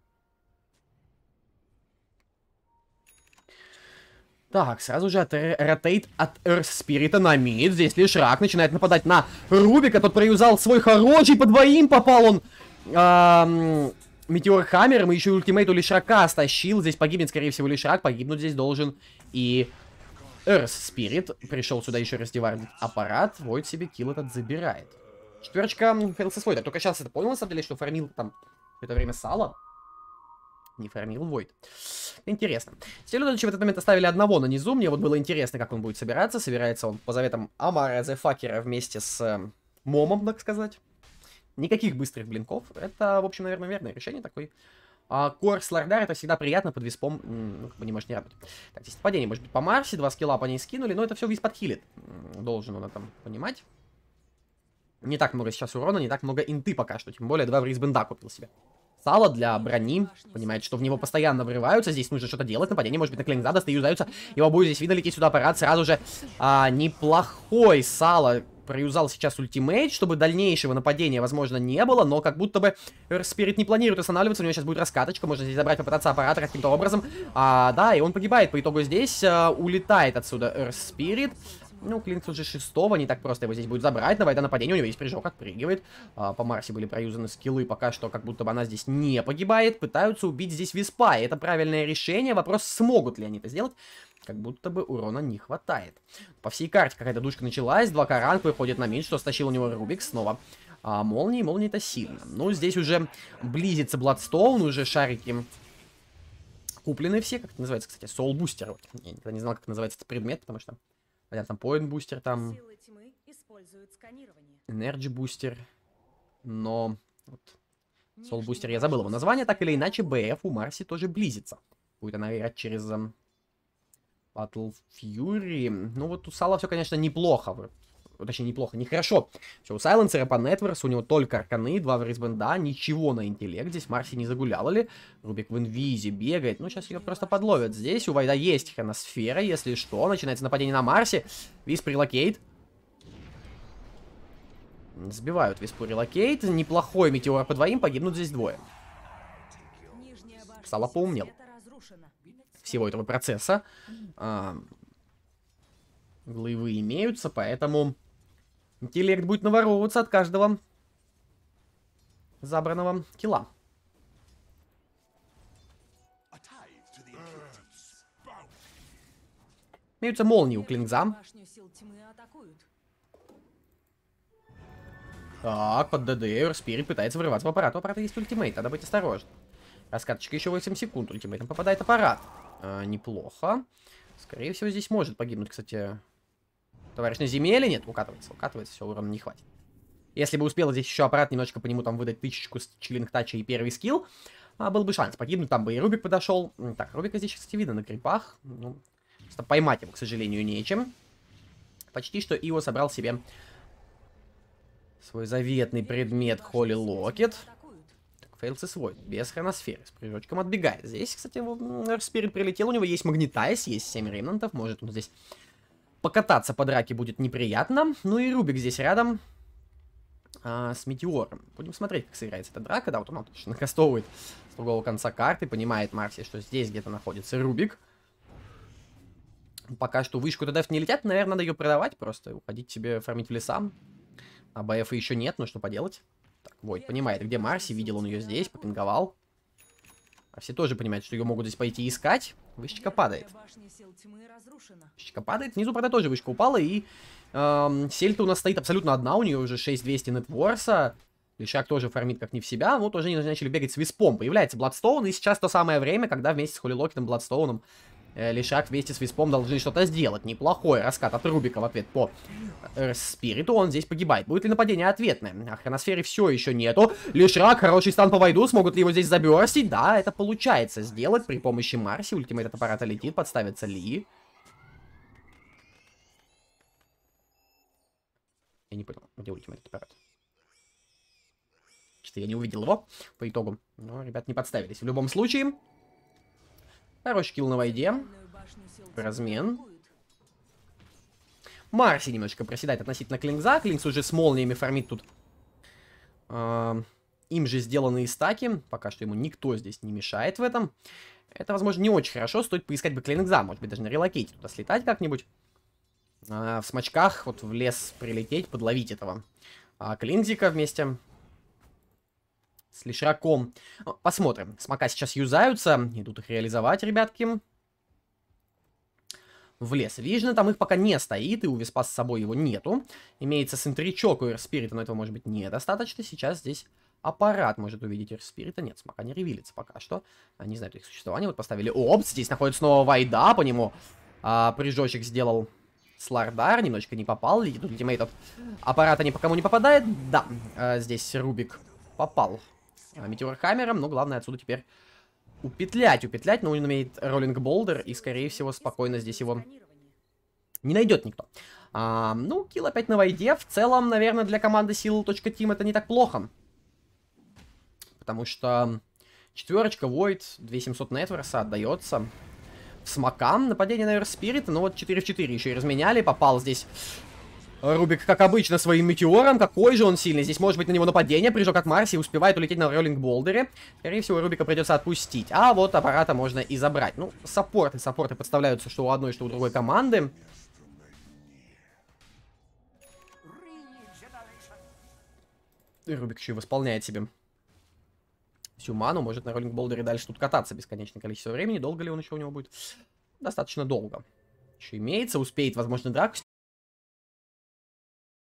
Так, сразу же от ротейт от Earth Spirit на мид. Здесь Лишрак начинает нападать на Рубика. Тот проюзал свой хороший, по двоим попал он... Эм... Метеор Хаммером, и еще ультимейт у Лишрака стащил. Здесь погибнет, скорее всего, Лишрак. Погибнуть здесь должен и Earth Spirit пришел сюда еще раз девардить аппарат. Void себе килл этот забирает. Четверочка фейлся свой. Только сейчас это понял, на самом деле, что фармил там в это время Сало. Не фармил Void. Интересно. Следующий в этот момент оставили одного на низу. Мне вот было интересно, как он будет собираться. Собирается он по заветам Амара Зефакера вместе с э, Момом, так сказать. Никаких быстрых блинков. Это, в общем, наверное, верное решение. Такой а, Корс Лардар, это всегда приятно под виспом. Ну, как бы не может не радовать. Так, здесь падение может быть по Марсе. Два скилла по ней скинули. Но это все виз подхилит. Должен он это понимать. Не так много сейчас урона, не так много инты пока что. Тем более два вризбенда купил себе. Сало для брони. Понимает, что в него постоянно врываются. Здесь нужно что-то делать. Нападение может быть на Клинза. Достают, юзаются. Его будет здесь видно лететь сюда аппарат. Сразу же а, неплохой Сало проюзал сейчас ультимейт, чтобы дальнейшего нападения, возможно, не было. Но как будто бы Спирит не планирует останавливаться. У него сейчас будет раскаточка. Можно здесь забрать, попытаться аппарата каким-то образом. А, да, и он погибает. По итогу здесь а, улетает отсюда Спирит. Ну, Клинкс уже шестого, не так просто его здесь будет забрать. Давай, до нападения, у него есть прыжок, отпрыгивает. А, по Марсе были проюзаны скиллы, пока что как будто бы она здесь не погибает. Пытаются убить здесь Виспа, и это правильное решение. Вопрос, смогут ли они это сделать. Как будто бы урона не хватает. По всей карте какая-то душка началась. Два Каранг выходит на мид, что стащил у него Рубик снова. А, молнии, молнии это сильно. Ну, здесь уже близится Бладстоун, уже шарики куплены все. Как это называется, кстати? Soul Booster. Я никогда не знал, как называется этот предмет, потому что... Понятно, там Point Booster, там Energy Booster. Но вот Soul Booster, я забыл его название. Так или иначе, бэ эф у Марси тоже близится. Будет она играть через um, Battle Fury. Ну вот у Сала все, конечно, неплохо. Точнее, неплохо, нехорошо. Все, у Сайленсера по Нетверс, у него только арканы, два вризбенда, ничего на интеллект. Здесь Марси не загуляла ли? Рубик в инвизе бегает. Ну, сейчас ее просто подловят. Здесь у Вайда есть хроносфера, если что. Начинается нападение на Марси. Виз прилокейт. Сбивают Виспу релокейт. Неплохой метеор по двоим, погибнут здесь двое. Сало поумнел. Всего этого процесса. А, глывы имеются, поэтому... Интеллект будет наворовываться от каждого забранного килла. Имеются молнии у Клинкза. Так, под ДД Спирит пытается вырываться в аппарат. У аппарата есть ультимейт, надо быть осторожным. Раскаточка еще восемь секунд. Ультимейтом попадает аппарат. А, неплохо. Скорее всего, здесь может погибнуть, кстати... Товарищ на земле? Нет, укатывается, укатывается, все, урона не хватит. Если бы успел здесь еще аппарат немножко по нему там выдать тысячку с чиллинг тача и первый скилл, а, был бы шанс погибнуть, там бы и Рубик подошел. Так, Рубика здесь, кстати, видно на крипах. Ну, просто поймать его, к сожалению, нечем. Почти что Ио собрал себе свой заветный предмет Холли Локет. Фейлсы свой, без хроносферы, с прыжочком отбегает. Здесь, кстати, Спирит прилетел, у него есть Магнитайз, есть семь ремнантов, может он здесь... Покататься по драке будет неприятно. Ну и Рубик здесь рядом а, с Метеором. Будем смотреть, как сыграется эта драка. Да, вот он накастовывает с другого конца карты. Понимает Марси, что здесь где-то находится Рубик. Пока что вышку ТДФ не летят. Наверное, надо ее продавать просто. Уходить себе фармить в леса. А БФ еще нет, ну что поделать. Так, Войд понимает, где Марси. Видел он ее здесь, попинговал. А все тоже понимают, что ее могут здесь пойти искать. Вышечка падает. Вышечка падает. Внизу, правда, тоже вышка упала. И эм, Сельта у нас стоит абсолютно одна. У нее уже шесть двести нетворса. Лишак тоже фармит как не в себя. Вот уже они начали бегать с Виспом. Появляется Бладстоун. И сейчас то самое время, когда вместе с Холли Локетом, Бладстоуном, э, Лишак вместе с Виспом должны что-то сделать. Неплохой раскат от Рубика в ответ по э, Спириту. Он здесь погибает. Будет ли нападение ответное? А хроносферы все еще нету. Лишак, хороший стан по Вайду. Смогут ли его здесь заберстить? Да, это получается сделать при помощи Марси. Ультимейт от аппарата летит. Подставится Ли. Я не понял, где ультимейт от аппарата? Что-то я не увидел его по итогу. Но ребят не подставились. В любом случае, хороший килл на Вайде. Размен. Марси немножко проседает относительно Клинкза. Клинкс уже с молниями фармит тут. Э, им же сделанные стаки. Пока что ему никто здесь не мешает в этом. Это, возможно, не очень хорошо. Стоит поискать бы Клинкза. Может быть, даже на релокейте туда слетать как-нибудь. Э, в смачках вот в лес прилететь, подловить этого э, Клинкзика вместе с Лишраком. Посмотрим. Смока сейчас юзаются. Идут их реализовать, ребятки. в лес. Вижна там их пока не стоит, и у Веспа с собой его нету. Имеется сентричок у Эрспирита, но этого может быть недостаточно. Сейчас здесь аппарат может увидеть Эрспирита. Нет, смока не ревилится пока что. Не знаю их существование. Вот поставили опс. Здесь находится снова Вайда, по нему а, прыжочек сделал Слардар. Немножечко не попал. Тут ультимейт от аппарата ни по кому не попадает. Да, а, здесь Рубик попал а, Метеор Хаммером, но главное отсюда теперь упетлять, упетлять, но он имеет роллинг болдер, и, скорее всего, спокойно здесь его не найдет никто. А, ну, килл опять на Вайде. В целом, наверное, для команды Seal.Team это не так плохо. Потому что четверочка, Void, две тысячи семьсот Нетверса отдается в смокам. Нападение на Эрспирита, ну вот четыре в четыре еще и разменяли. Попал здесь Рубик, как обычно, своим метеором. Какой же он сильный. Здесь может быть на него нападение. Прыжок от Марси. Успевает улететь на роллинг-болдере. Скорее всего, Рубика придется отпустить. А вот аппарата можно и забрать. Ну, саппорты. Саппорты подставляются что у одной, что у другой команды. И Рубик еще и восполняет себе всю ману. Может на роллинг-болдере дальше тут кататься бесконечное количество времени. Долго ли он еще у него будет? Достаточно долго. Еще имеется. Успеет, возможно, драку